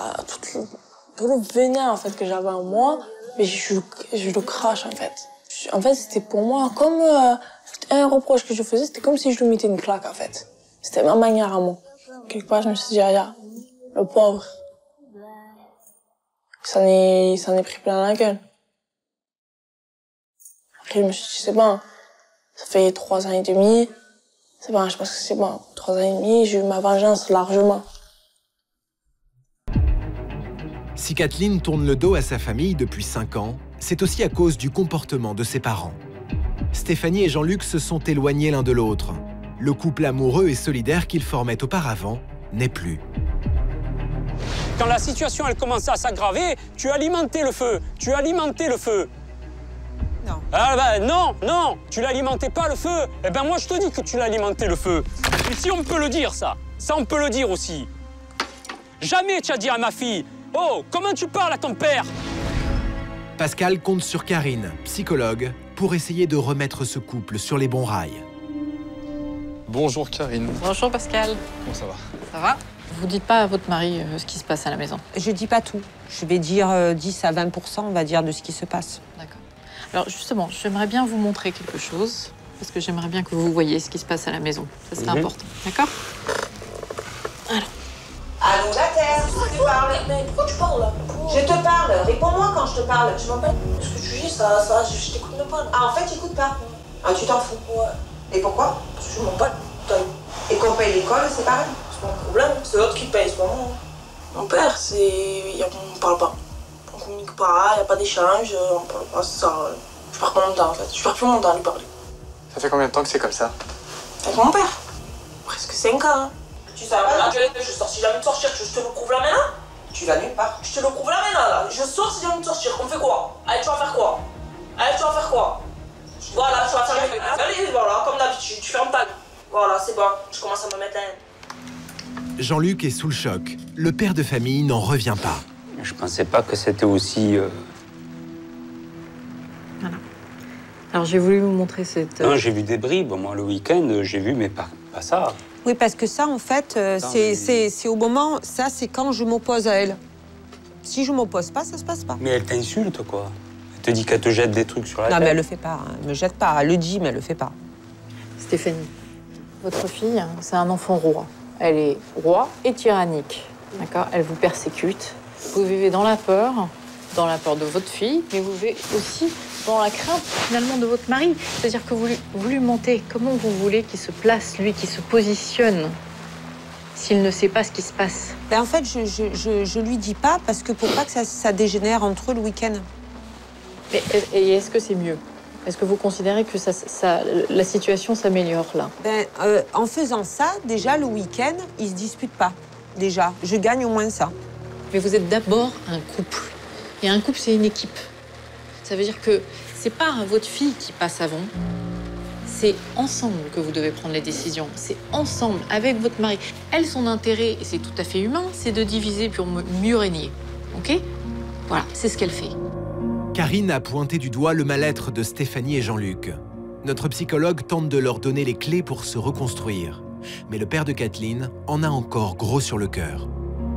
le vénin en fait, que j'avais en moi, mais je le crache en fait. En fait, c'était pour moi comme un reproche que je faisais, c'était comme si je lui mettais une claque en fait. C'était ma manière à moi. Quelque part, je me suis dit, regarde, le pauvre, il s'en est pris plein la gueule. Après, je me suis dit, c'est bon, ça fait 3 ans et demi, c'est bon, je pense que c'est bon. 3 ans et demi, j'ai eu ma vengeance largement. Si Kathleen tourne le dos à sa famille depuis 5 ans, c'est aussi à cause du comportement de ses parents. Stéphanie et Jean-Luc se sont éloignés l'un de l'autre. Le couple amoureux et solidaire qu'ils formaient auparavant n'est plus. Quand la situation elle commençait à s'aggraver, tu alimentais le feu, tu alimentais le feu. Non. Ah ben non, tu l'alimentais pas le feu. Eh ben moi je te dis que tu l'alimentais le feu. Et si on peut le dire ça on peut le dire aussi. Jamais tu as dit à ma fille, oh, comment tu parles à ton père? Pascal compte sur Karine, psychologue, pour essayer de remettre ce couple sur les bons rails. Bonjour Karine. Bonjour Pascal. Comment ça va? Ça va? Vous dites pas à votre mari ce qui se passe à la maison? Je dis pas tout. Je vais dire 10 à 20%, on va dire, de ce qui se passe. D'accord. Alors justement, j'aimerais bien vous montrer quelque chose, parce que j'aimerais bien que vous voyiez ce qui se passe à la maison. Ça serait important, d'accord? Allô, la terre, je te parle. Mais pourquoi tu parles là? Je te parle, réponds-moi quand je te parle. Je m'appelle. Ce que tu dis, ça, je t'écoute même pas. Ah, en fait, j'écoute pas. Ah, tu t'en fous. Ouais. Et pourquoi? Parce que je m'en bats. Et qu'on paye l'école, c'est pareil. C'est pas un problème, c'est l'autre qui paye, c'est pas moi. Mon père, on parle pas. On communique pas, y a pas d'échange, on parle pas, c'est ça. Je perds pas mon temps en fait. Je perds plus mon temps à lui parler. Ça fait combien de temps que c'est comme ça? Avec mon père. Presque 5 ans. Hein. Tu sais pas, je sors si j'ai envie de sortir, je te le prouve là maintenant? Tu vas nulle part. Je te le prouve là maintenant, là. Je sors si j'ai envie de sortir. On fait quoi? Allez, tu vas faire quoi? Allez, tu vas faire quoi? Voilà, tu vas faire. Allez, voilà, comme d'habitude, tu fermes ta gueule. Voilà, c'est bon, je commence à me mettre un. Jean-Luc est sous le choc. Le père de famille n'en revient pas. Je pensais pas que c'était aussi... Voilà. Alors j'ai voulu vous montrer cette... Non, j'ai vu des bribes. Moi, le week-end, j'ai vu, mais pas ça. Oui, parce que ça, en fait, c'est au moment... Ça, c'est quand je m'oppose à elle. Si je m'oppose pas, ça se passe pas. Mais elle t'insulte, quoi. Elle te dit qu'elle te jette des trucs sur la tête. Non, mais elle le fait pas. Hein. Elle me jette pas. Elle le dit, mais elle le fait pas. Stéphanie, votre fille, c'est un enfant roi. Elle est roi et tyrannique. D'accord? Elle vous persécute. Vous vivez dans la peur de votre fille, mais vous vivez aussi dans la crainte, finalement, de votre mari. C'est-à-dire que vous lui mentez. Comment vous voulez qu'il se place, lui, qu'il se positionne, s'il ne sait pas ce qui se passe? Ben, en fait, je lui dis pas, parce que pour pas que ça dégénère entre eux le week-end. Et est-ce que c'est mieux? Est-ce que vous considérez que la situation s'améliore là? Ben, en faisant ça, déjà, le week-end, ils se disputent pas. Déjà, je gagne au moins ça. Mais vous êtes d'abord un couple. Et un couple, c'est une équipe. Ça veut dire que c'est pas votre fille qui passe avant. C'est ensemble que vous devez prendre les décisions. C'est ensemble, avec votre mari. Elle, son intérêt, et c'est tout à fait humain, c'est de diviser pour mieux régner. OK? Voilà, c'est ce qu'elle fait. Karine a pointé du doigt le mal-être de Stéphanie et Jean-Luc. Notre psychologue tente de leur donner les clés pour se reconstruire. Mais le père de Kathleen en a encore gros sur le cœur.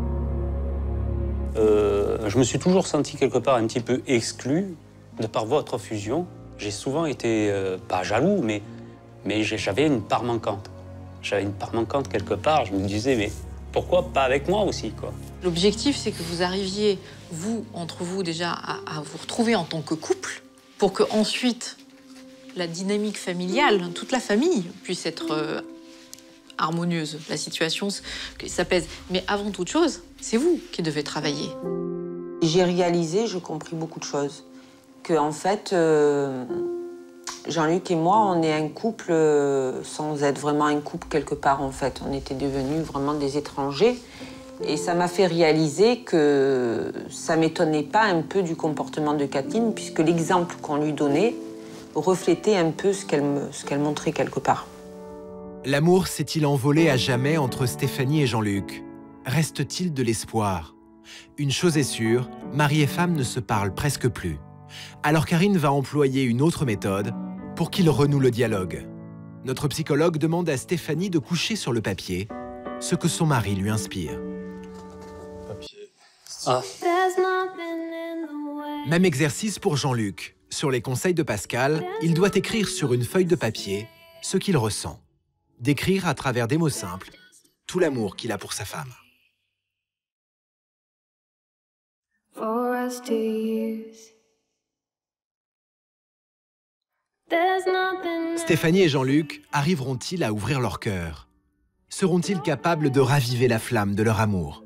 Je me suis toujours senti quelque part un petit peu exclu de par votre fusion. J'ai souvent été, pas jaloux, mais j'avais une part manquante. J'avais une part manquante quelque part. Je me disais, mais pourquoi pas avec moi aussi, quoi? L'objectif, c'est que vous arriviez, vous, entre vous, déjà, à vous retrouver en tant que couple, pour que ensuite la dynamique familiale, toute la famille, puisse être harmonieuse. La situation s'apaise. Mais avant toute chose, c'est vous qui devez travailler. J'ai réalisé, j'ai compris beaucoup de choses. Que, en fait, Jean-Luc et moi, on est un couple sans être vraiment un couple quelque part, en fait. On était devenus vraiment des étrangers. Et ça m'a fait réaliser que ça m'étonnait pas un peu du comportement de Kathleen, puisque l'exemple qu'on lui donnait reflétait un peu ce qu'elle montrait quelque part. L'amour s'est-il envolé à jamais entre Stéphanie et Jean-Luc? Reste-t-il de l'espoir? Une chose est sûre, mari et femme ne se parlent presque plus. Alors Karine va employer une autre méthode pour qu'ils renouent le dialogue. Notre psychologue demande à Stéphanie de coucher sur le papier ce que son mari lui inspire. Ah. Même exercice pour Jean-Luc. Sur les conseils de Pascal, il doit écrire sur une feuille de papier ce qu'il ressent. Décrire à travers des mots simples tout l'amour qu'il a pour sa femme. Stéphanie et Jean-Luc arriveront-ils à ouvrir leur cœur? Seront-ils capables de raviver la flamme de leur amour?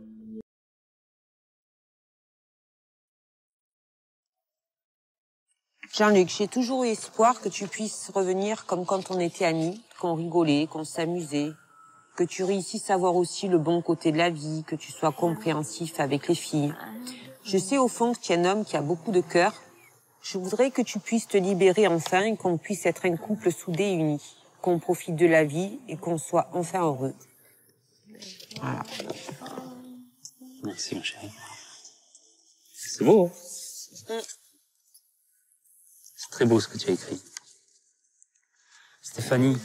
Jean-Luc, j'ai toujours eu espoir que tu puisses revenir comme quand on était amis, qu'on rigolait, qu'on s'amusait, que tu réussisses à voir aussi le bon côté de la vie, que tu sois compréhensif avec les filles. Je sais au fond que tu es un homme qui a beaucoup de cœur. Je voudrais que tu puisses te libérer enfin et qu'on puisse être un couple soudé et uni, qu'on profite de la vie et qu'on soit enfin heureux. Voilà. Merci, ma chérie. C'est beau, hein? C'est très beau ce que tu as écrit. Stéphanie,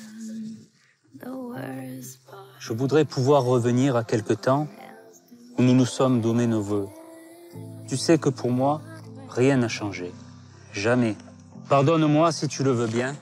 je voudrais pouvoir revenir à quelque temps où nous nous sommes donné nos vœux. Tu sais que pour moi, rien n'a changé. Jamais. Pardonne-moi si tu le veux bien.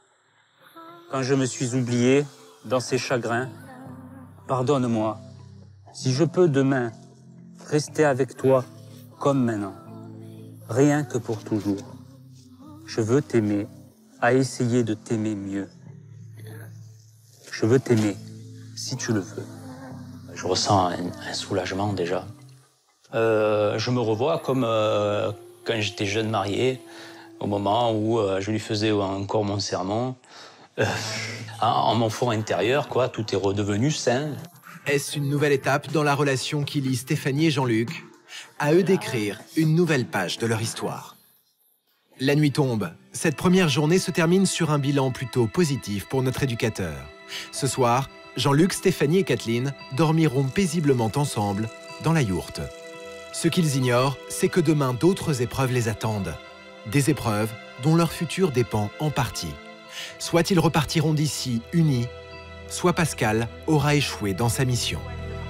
Quand je me suis oublié dans ces chagrins, pardonne-moi Si je peux demain rester avec toi comme maintenant, rien que pour toujours, je veux t'aimer, à essayer de t'aimer mieux. Je veux t'aimer, si tu le veux. Je ressens un soulagement déjà. Je me revois comme quand j'étais jeune marié, au moment où je lui faisais encore mon sermon. En mon fond intérieur, quoi, tout est redevenu sain. Est-ce une nouvelle étape dans la relation qui lie Stéphanie et Jean-Luc? À eux d'écrire une nouvelle page de leur histoire. La nuit tombe. Cette première journée se termine sur un bilan plutôt positif pour notre éducateur. Ce soir, Jean-Luc, Stéphanie et Kathleen dormiront paisiblement ensemble dans la yourte. Ce qu'ils ignorent, c'est que demain d'autres épreuves les attendent. Des épreuves dont leur futur dépend en partie. Soit ils repartiront d'ici unis, soit Pascal aura échoué dans sa mission.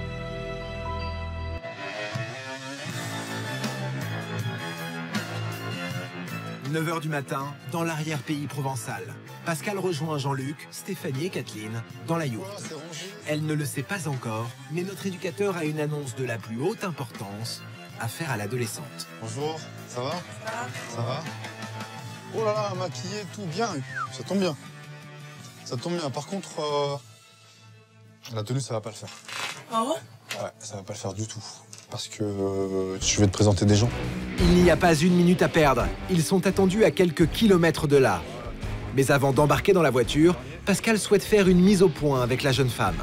« 9h du matin, dans l'arrière-pays provençal. Pascal rejoint Jean-Luc, Stéphanie et Kathleen dans la yourte. Elle ne le sait pas encore, mais notre éducateur a une annonce de la plus haute importance à faire à l'adolescente. Bonjour, ça va? Ça va? Oh là là, maquillé, tout bien, ça tombe bien. Ça tombe bien. Par contre, la tenue, ça va pas le faire. Ah ouais? Ouais, ça va pas le faire du tout. Parce que je vais te présenter des gens. Il n'y a pas une minute à perdre. Ils sont attendus à quelques kilomètres de là. Mais avant d'embarquer dans la voiture, Pascal souhaite faire une mise au point avec la jeune femme.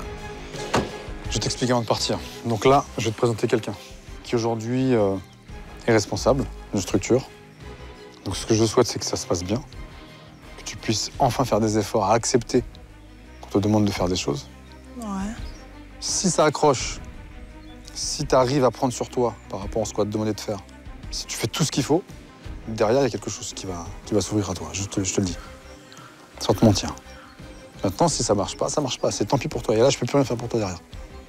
Je vais t'expliquer avant de partir. Donc là, je vais te présenter quelqu'un qui aujourd'hui est responsable d'une structure. Donc ce que je souhaite, c'est que ça se passe bien, que tu puisses enfin faire des efforts à accepter qu'on te demande de faire des choses. Ouais. Si ça accroche, si tu arrives à prendre sur toi par rapport à ce qu'on va te demander de faire, si tu fais tout ce qu'il faut, derrière, il y a quelque chose qui va s'ouvrir à toi, je te le dis. Sans te mentir. Maintenant, si ça marche pas, c'est tant pis pour toi. Et là, je peux plus rien faire pour toi derrière.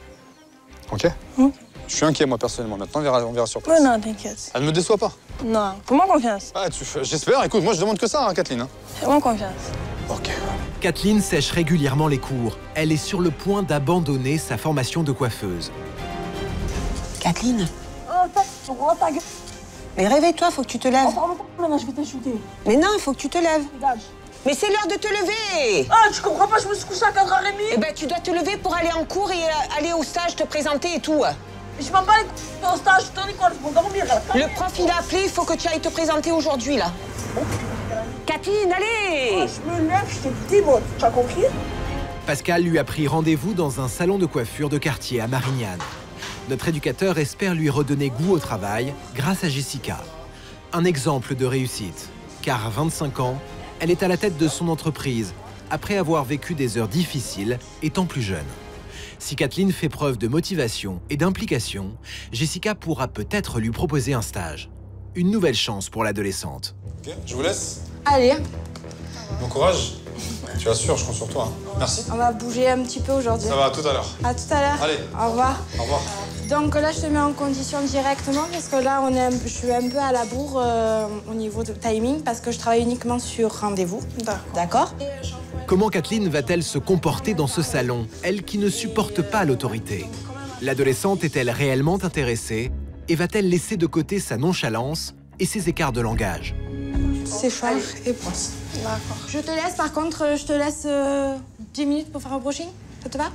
Ok? Je suis inquiet, moi, personnellement. Maintenant, on verra sur place. Non, t'inquiète. Elle ne me déçoit pas. Non, fais-moi confiance. Ah, j'espère. Écoute, moi, je demande que ça, hein, Kathleen. Hein. Fais-moi confiance. Ok. Kathleen sèche régulièrement les cours. Elle est sur le point d'abandonner sa formation de coiffeuse. Kathleen? Oh, ta gueule. Mais réveille-toi, faut que tu te lèves. Maintenant, je vais t'insulter. Mais non, il faut que tu te lèves. Dégage. Mais c'est l'heure de te lever. Ah, tu comprends pas, je me suis couché à 4h30. Eh ben, tu dois te lever pour aller en cours et aller au stage, te présenter et tout. Je m'en bats les couilles au stage, je suis en école, je peux dormir. Le prof, il a appelé, il faut que tu ailles te présenter aujourd'hui, là. Kathleen, allez. Je me lève, je te démonte, tu as compris? Pascal lui a pris rendez-vous dans un salon de coiffure de quartier à Marignane. Notre éducateur espère lui redonner goût au travail grâce à Jessica. Un exemple de réussite, car à 25 ans, elle est à la tête de son entreprise, après avoir vécu des heures difficiles étant plus jeune. Si Kathleen fait preuve de motivation et d'implication, Jessica pourra peut-être lui proposer un stage. Une nouvelle chance pour l'adolescente. Ok, je vous laisse. Allez, Bon courage. Tu assures, je compte sur toi. Hein. Merci. on va bouger un petit peu aujourd'hui. Ça va, à tout à l'heure. À tout à l'heure. Allez. Au revoir. Au revoir. Donc là, je te mets en condition directement parce que là, je suis un peu à la bourre au niveau de timing parce que je travaille uniquement sur rendez-vous. D'accord. Comment Kathleen va-t-elle se comporter dans ce salon, elle qui ne supporte pas l'autorité? L'adolescente est-elle réellement intéressée et va-t-elle laisser de côté sa nonchalance et ses écarts de langage? Séchage et brosse. D'accord. Je te laisse, par contre, je te laisse 10 minutes pour faire un brushing. Ça te va?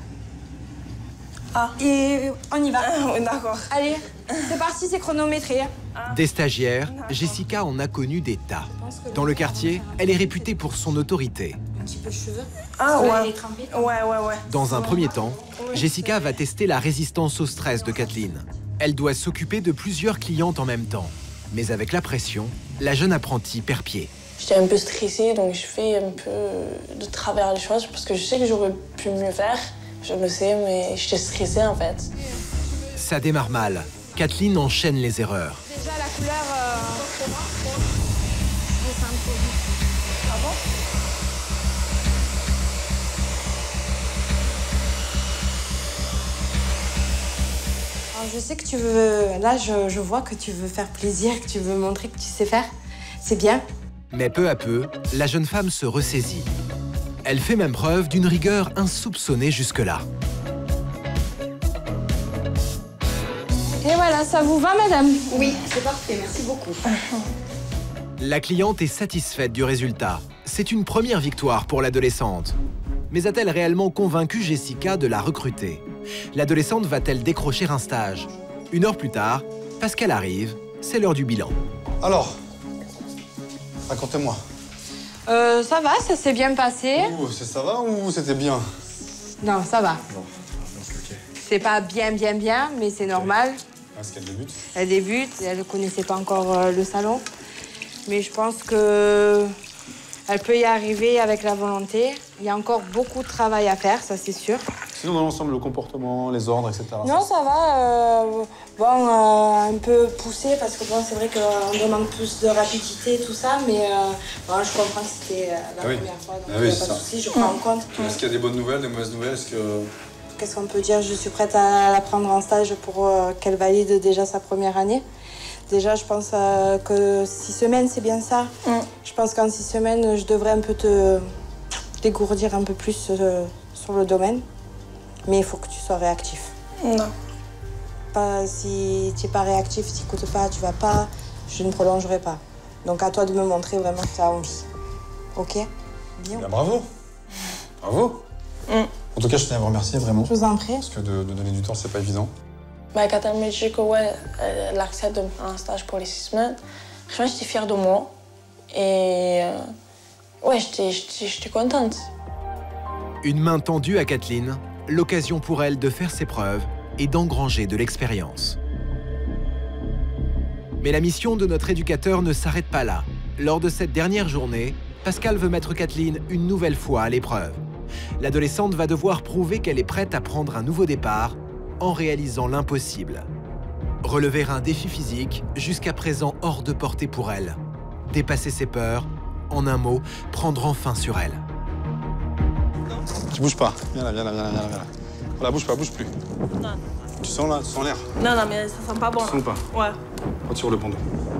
Ah. Et on y va. Oui, d'accord. Allez, c'est parti, c'est chronométré. Des stagiaires, Jessica en a connu des tas. Dans le quartier, elle est réputée pour son autorité. Un petit peu de cheveux. Ah ouais. Ouais. Dans un premier temps, Jessica va tester la résistance au stress de Kathleen. Elle doit s'occuper de plusieurs clientes en même temps. Mais avec la pression, la jeune apprentie perd pied. J'étais un peu stressée, donc je fais un peu de travers les choses parce que je sais que j'aurais pu mieux faire. Je le sais, mais j'étais stressée en fait. Ça démarre mal. Kathleen enchaîne les erreurs. Déjà, la couleur... Ah bon? Alors, je sais que tu veux... Là, je vois que tu veux faire plaisir, que tu veux montrer que tu sais faire. C'est bien. Mais peu à peu, la jeune femme se ressaisit. Elle fait même preuve d'une rigueur insoupçonnée jusque-là. Ça vous va, madame? Oui, c'est parfait, merci beaucoup. La cliente est satisfaite du résultat. C'est une première victoire pour l'adolescente. Mais a-t-elle réellement convaincu Jessica de la recruter? L'adolescente va-t-elle décrocher un stage? 1 heure plus tard, Pascal arrive, c'est l'heure du bilan. Alors, racontez-moi. Ça va, ça s'est bien passé. Ça va ou c'était bien? Non, ça va. Bon, ok. C'est pas bien, mais c'est normal. Est-ce qu'elle débute? Elle débute, elle ne connaissait pas encore le salon. Mais je pense que elle peut y arriver avec la volonté. Il y a encore beaucoup de travail à faire, ça c'est sûr. Sinon, dans l'ensemble, le comportement, les ordres, etc. Non, ça va. Un peu poussé parce que bon, c'est vrai qu'on demande plus de rapidité et tout ça, mais je comprends que c'était la première fois, donc il n'y a pas de souci, je prends en compte. Est-ce qu'il y a des bonnes nouvelles, des mauvaises nouvelles? Qu'est-ce qu'on peut dire? Je suis prête à la prendre en stage pour qu'elle valide déjà sa première année. Déjà, je pense que 6 semaines, c'est bien ça. Je pense qu'en 6 semaines, je devrais un peu te dégourdir un peu plus sur le domaine. Mais il faut que tu sois réactif. Non. Si tu n'es pas réactif, si tu n'écoutes pas, tu vas pas, je ne prolongerai pas. Donc à toi de me montrer vraiment que tu as envie. Ok? Bien. Bravo. Bravo. En tout cas, je tiens à vous remercier vraiment. Je vous en prie. Parce que de donner du temps, c'est pas évident. Quand elle m'a dit que ouais, elle accepte de me faire un stage pour les 6 semaines, franchement, j'étais fière de moi. Et ouais, j'étais contente. Une main tendue à Kathleen, l'occasion pour elle de faire ses preuves et d'engranger de l'expérience. Mais la mission de notre éducateur ne s'arrête pas là. Lors de cette dernière journée, Pascal veut mettre Kathleen une nouvelle fois à l'épreuve. L'adolescente va devoir prouver qu'elle est prête à prendre un nouveau départ en réalisant l'impossible. Relever un défi physique jusqu'à présent hors de portée pour elle. Dépasser ses peurs, en un mot, prendre enfin sur elle. Tu bouges pas. Viens là. Voilà, bouge pas, bouge plus. Non. Tu sens là, tu sens l'air? Non, mais ça sent pas bon. Tu sens pas? Ouais. Retire le bandeau.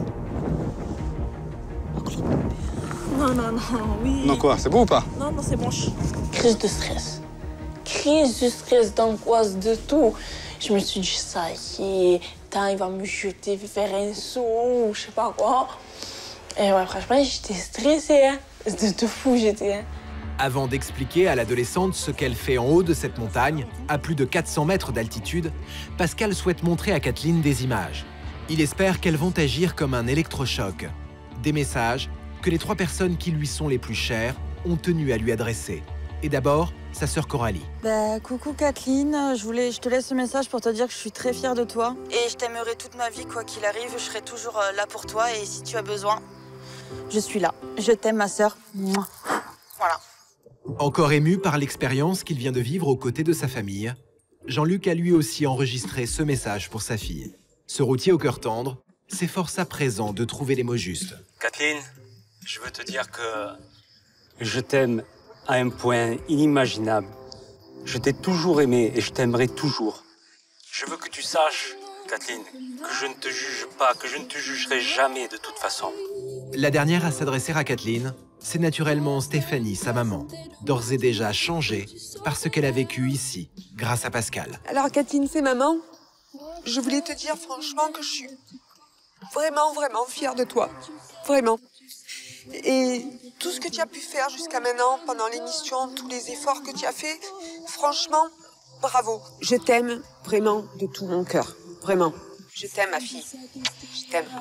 Non, oui. Non quoi, c'est bon ou pas? Non, c'est bon. Crise de stress. Crise de stress, d'angoisse, de tout. Je me suis dit, ça y est, il va me jeter, faire un saut, ou je sais pas quoi. Et ouais, franchement, j'étais stressée, hein. De fou, j'étais. Hein. Avant d'expliquer à l'adolescente ce qu'elle fait en haut de cette montagne, à plus de 400 mètres d'altitude, Pascal souhaite montrer à Kathleen des images. Il espère qu'elles vont agir comme un électrochoc. Des messages que les 3 personnes qui lui sont les plus chères ont tenu à lui adresser. Et d'abord, sa sœur Coralie. Coucou Kathleen, je te laisse ce message pour te dire que je suis très fière de toi. Et je t'aimerai toute ma vie, quoi qu'il arrive, je serai toujours là pour toi. Et si tu as besoin, je suis là. Je t'aime, ma sœur. Voilà. Encore ému par l'expérience qu'il vient de vivre aux côtés de sa famille, Jean-Luc a lui aussi enregistré ce message pour sa fille. Ce routier au cœur tendre s'efforce à présent de trouver les mots justes. Kathleen, je veux te dire que je t'aime à un point inimaginable. Je t'ai toujours aimé et je t'aimerai toujours. Je veux que tu saches, Kathleen, que je ne te juge pas, que je ne te jugerai jamais de toute façon. La dernière à s'adresser à Kathleen, c'est naturellement Stéphanie, sa maman, d'ores et déjà changée par ce qu'elle a vécu ici, grâce à Pascal. Alors Kathleen, c'est maman. Je voulais te dire franchement que je suis vraiment fière de toi. Vraiment. Et tout ce que tu as pu faire jusqu'à maintenant, pendant l'émission, tous les efforts que tu as fait, franchement, bravo. Je t'aime vraiment de tout mon cœur. Vraiment. Je t'aime, ma fille. Je t'aime.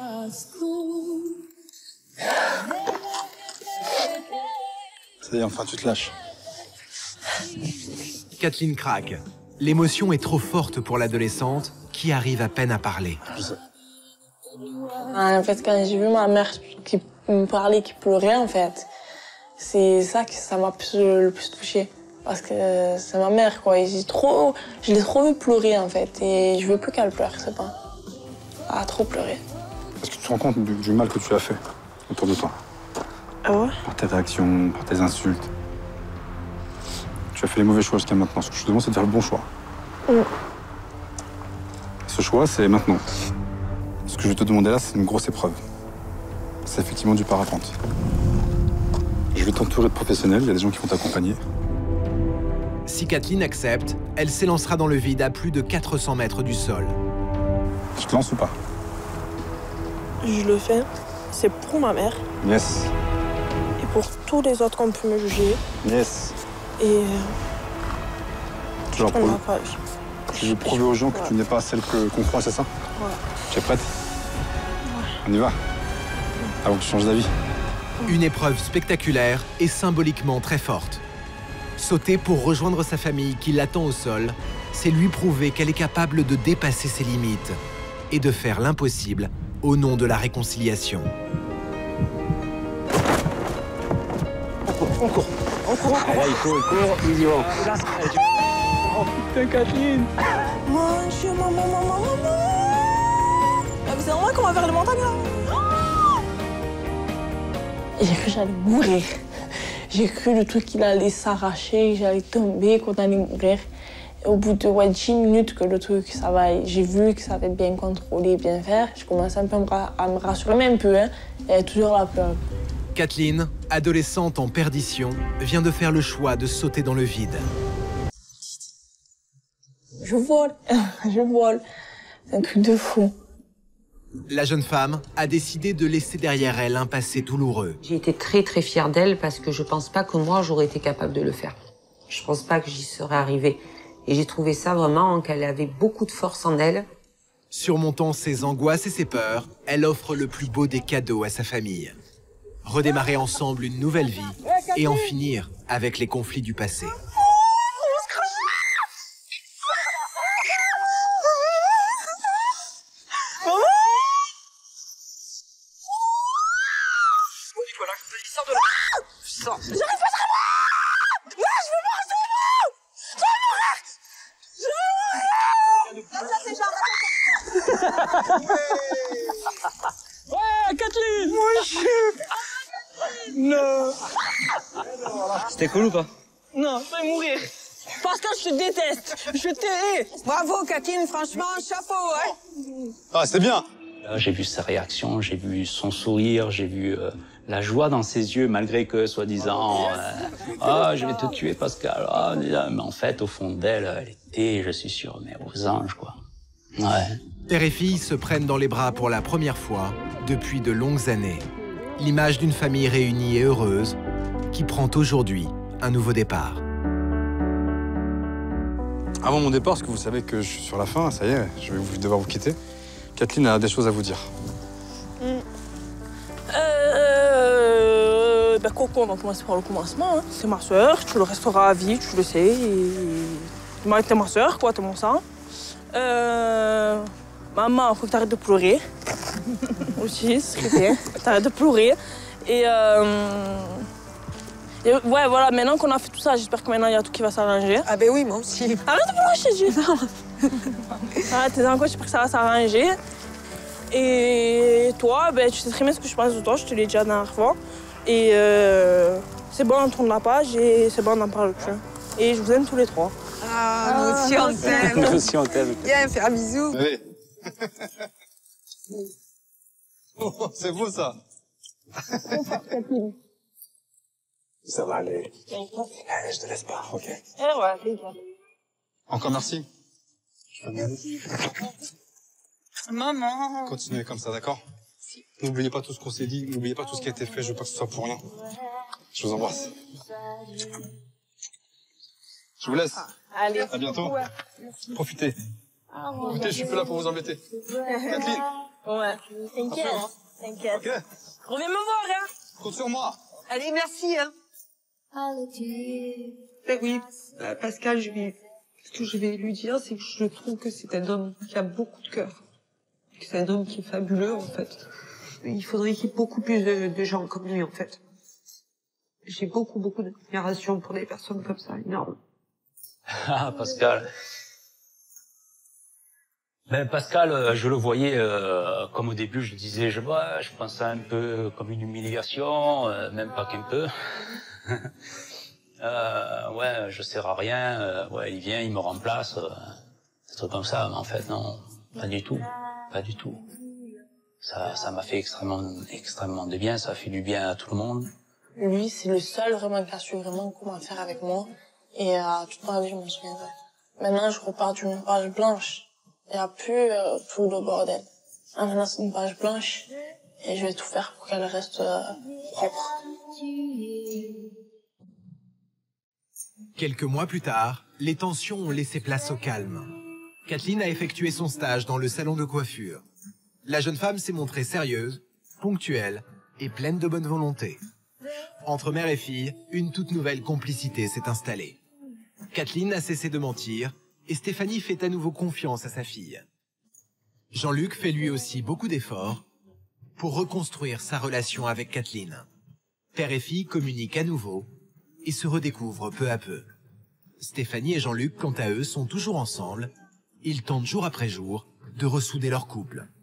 Ça y est, enfin, tu te lâches. Kathleen craque. L'émotion est trop forte pour l'adolescente qui arrive à peine à parler. En fait, quand j'ai vu ma mère qui me parlait, qui pleurait, en fait, c'est ça que ça m'a le plus touchée. Parce que c'est ma mère, quoi. Je l'ai trop vu pleurer, en fait. Et je veux plus qu'elle pleure, c'est pas. Elle a trop pleuré. Est-ce que tu te rends compte du mal que tu as fait autour de toi? Ah ouais? Par tes réactions, par tes insultes. Tu as fait les mauvais choix jusqu'à maintenant. Ce que je te demande, c'est de faire le bon choix. Ce choix, c'est maintenant. Ce que je vais te demander là, c'est une grosse épreuve. C'est effectivement du parapente. Je vais t'entourer de professionnels, il y a des gens qui vont t'accompagner. Si Kathleen accepte, elle s'élancera dans le vide à plus de 400 mètres du sol. Tu te lances ou pas? Je le fais. C'est pour ma mère. Yes. Et pour tous les autres qu'on peut me juger. Yes. Et Tu vas prouver. page. Tu veux prouver aux gens que tu n'es pas celle qu'on croit, c'est ça? Ouais. Tu es prête? On y va. Avant que tu changes d'avis. Une épreuve spectaculaire et symboliquement très forte. Sauter pour rejoindre sa famille qui l'attend au sol, c'est lui prouver qu'elle est capable de dépasser ses limites et de faire l'impossible au nom de la réconciliation. On court. Là, il court, ils y vont. Oh putain, Kathleen. Maman. C'est normal qu'on va vers les montagnes là. J'ai cru que j'allais mourir. J'ai cru le truc qu'il allait s'arracher, j'allais tomber, qu'on allait mourir. Et au bout de 10 minutes que le truc, ça va, j'ai vu que ça avait bien contrôlé, bien faire. Je commençais un peu à me rassurer, mais un peu, hein. Il y avait toujours la peur. Kathleen, adolescente en perdition, vient de faire le choix de sauter dans le vide. Je vole. C'est un truc de fou. La jeune femme a décidé de laisser derrière elle un passé douloureux. J'ai été très très fière d'elle parce que je pense pas que moi j'aurais été capable de le faire. Je pense pas que j'y serais arrivée. Et j'ai trouvé ça vraiment qu'elle avait beaucoup de force en elle. Surmontant ses angoisses et ses peurs, elle offre le plus beau des cadeaux à sa famille. Redémarrer ensemble une nouvelle vie et en finir avec les conflits du passé. J'arrive pas à moi. Non, je veux mourir. Ouais, Kathleen. Mon chien. Non. C'était cool ou pas? Non, je vais mourir. Pascal, je te déteste. Je t'ai. Bravo, Kathleen, franchement, chapeau, hein. Ah, c'était bien. Là, j'ai vu sa réaction, j'ai vu son sourire, j'ai vu la joie dans ses yeux, malgré que, soi-disant, ah, je vais te tuer, Pascal. Ah, mais en fait, au fond d'elle, elle était, je suis sûr, mais aux anges, quoi. Ouais. Père et fille se prennent dans les bras pour la première fois depuis de longues années. L'image d'une famille réunie et heureuse qui prend aujourd'hui un nouveau départ. Avant mon départ, parce que vous savez que je suis sur la fin, ça y est, je vais devoir vous quitter. Kathleen a des choses à vous dire. Coco, on va commencer par le commencement. Hein. C'est ma soeur, tu le resteras à vie, tu le sais. T'es ma soeur, quoi, t'es mon sang. Maman, faut que t'arrêtes de pleurer. Aussi, c'est bien. T'arrêtes de pleurer. Et ouais, voilà, maintenant qu'on a fait tout ça, j'espère que maintenant il y a tout qui va s'arranger. Ah ben oui, moi aussi. Arrête de pleurer, je te dis. Arrête, t'es encore, j'espère que ça va s'arranger. Et toi, ben, tu sais très bien ce que je pense de toi, je te l'ai dit la dernière fois. Et c'est bon, on tourne la page et c'est bon, on n'en parle plus. Et je vous aime tous les trois. Ah, nous aussi on t'aime. Nous aussi on t'aime. Viens, faire un bisou. Allez. Oh, c'est beau ça. Ça va aller. Allez, je te laisse pas, ok. Ouais, Encore merci. Maman. Continuez comme ça, d'accord? N'oubliez pas tout ce qu'on s'est dit, n'oubliez pas tout ce qui a été fait, je veux pas que ce soit pour rien. Je vous embrasse. Je vous laisse. Allez. À bientôt. Profitez. Profitez, je suis plus là pour vous embêter. Kathleen. Ouais. T'inquiète. Ok. Reviens me voir, hein. Compte sur moi. Allez, merci, hein. Ben oui, Pascal, ce que je vais lui dire, c'est que je trouve que c'est un homme qui a beaucoup de cœur. Que c'est un homme qui est fabuleux, en fait. Il faudrait qu'il y ait beaucoup plus de gens comme lui, en fait. J'ai beaucoup d'admiration pour des personnes comme ça, énorme. Ah, Pascal. Ben, Pascal, je le voyais, comme au début, je disais, je pensais un peu comme une humiliation, même pas qu'un peu. Ouais, je sers à rien, ouais, il vient, il me remplace, des trucs comme ça, mais en fait, non, pas du tout, pas du tout. Ça m'a fait extrêmement de bien, ça a fait du bien à tout le monde. Lui, c'est le seul vraiment qui a su vraiment comment faire avec moi. Et toute ma vie, je m'en souviendrai. Maintenant, je repars d'une page blanche. Il n'y a plus tout le bordel. Maintenant, c'est une page blanche et je vais tout faire pour qu'elle reste propre. Quelques mois plus tard, les tensions ont laissé place au calme. Kathleen a effectué son stage dans le salon de coiffure. La jeune femme s'est montrée sérieuse, ponctuelle et pleine de bonne volonté. Entre mère et fille, une toute nouvelle complicité s'est installée. Kathleen a cessé de mentir et Stéphanie fait à nouveau confiance à sa fille. Jean-Luc fait lui aussi beaucoup d'efforts pour reconstruire sa relation avec Kathleen. Père et fille communiquent à nouveau et se redécouvrent peu à peu. Stéphanie et Jean-Luc, quant à eux, sont toujours ensemble. Ils tentent jour après jour de ressouder leur couple.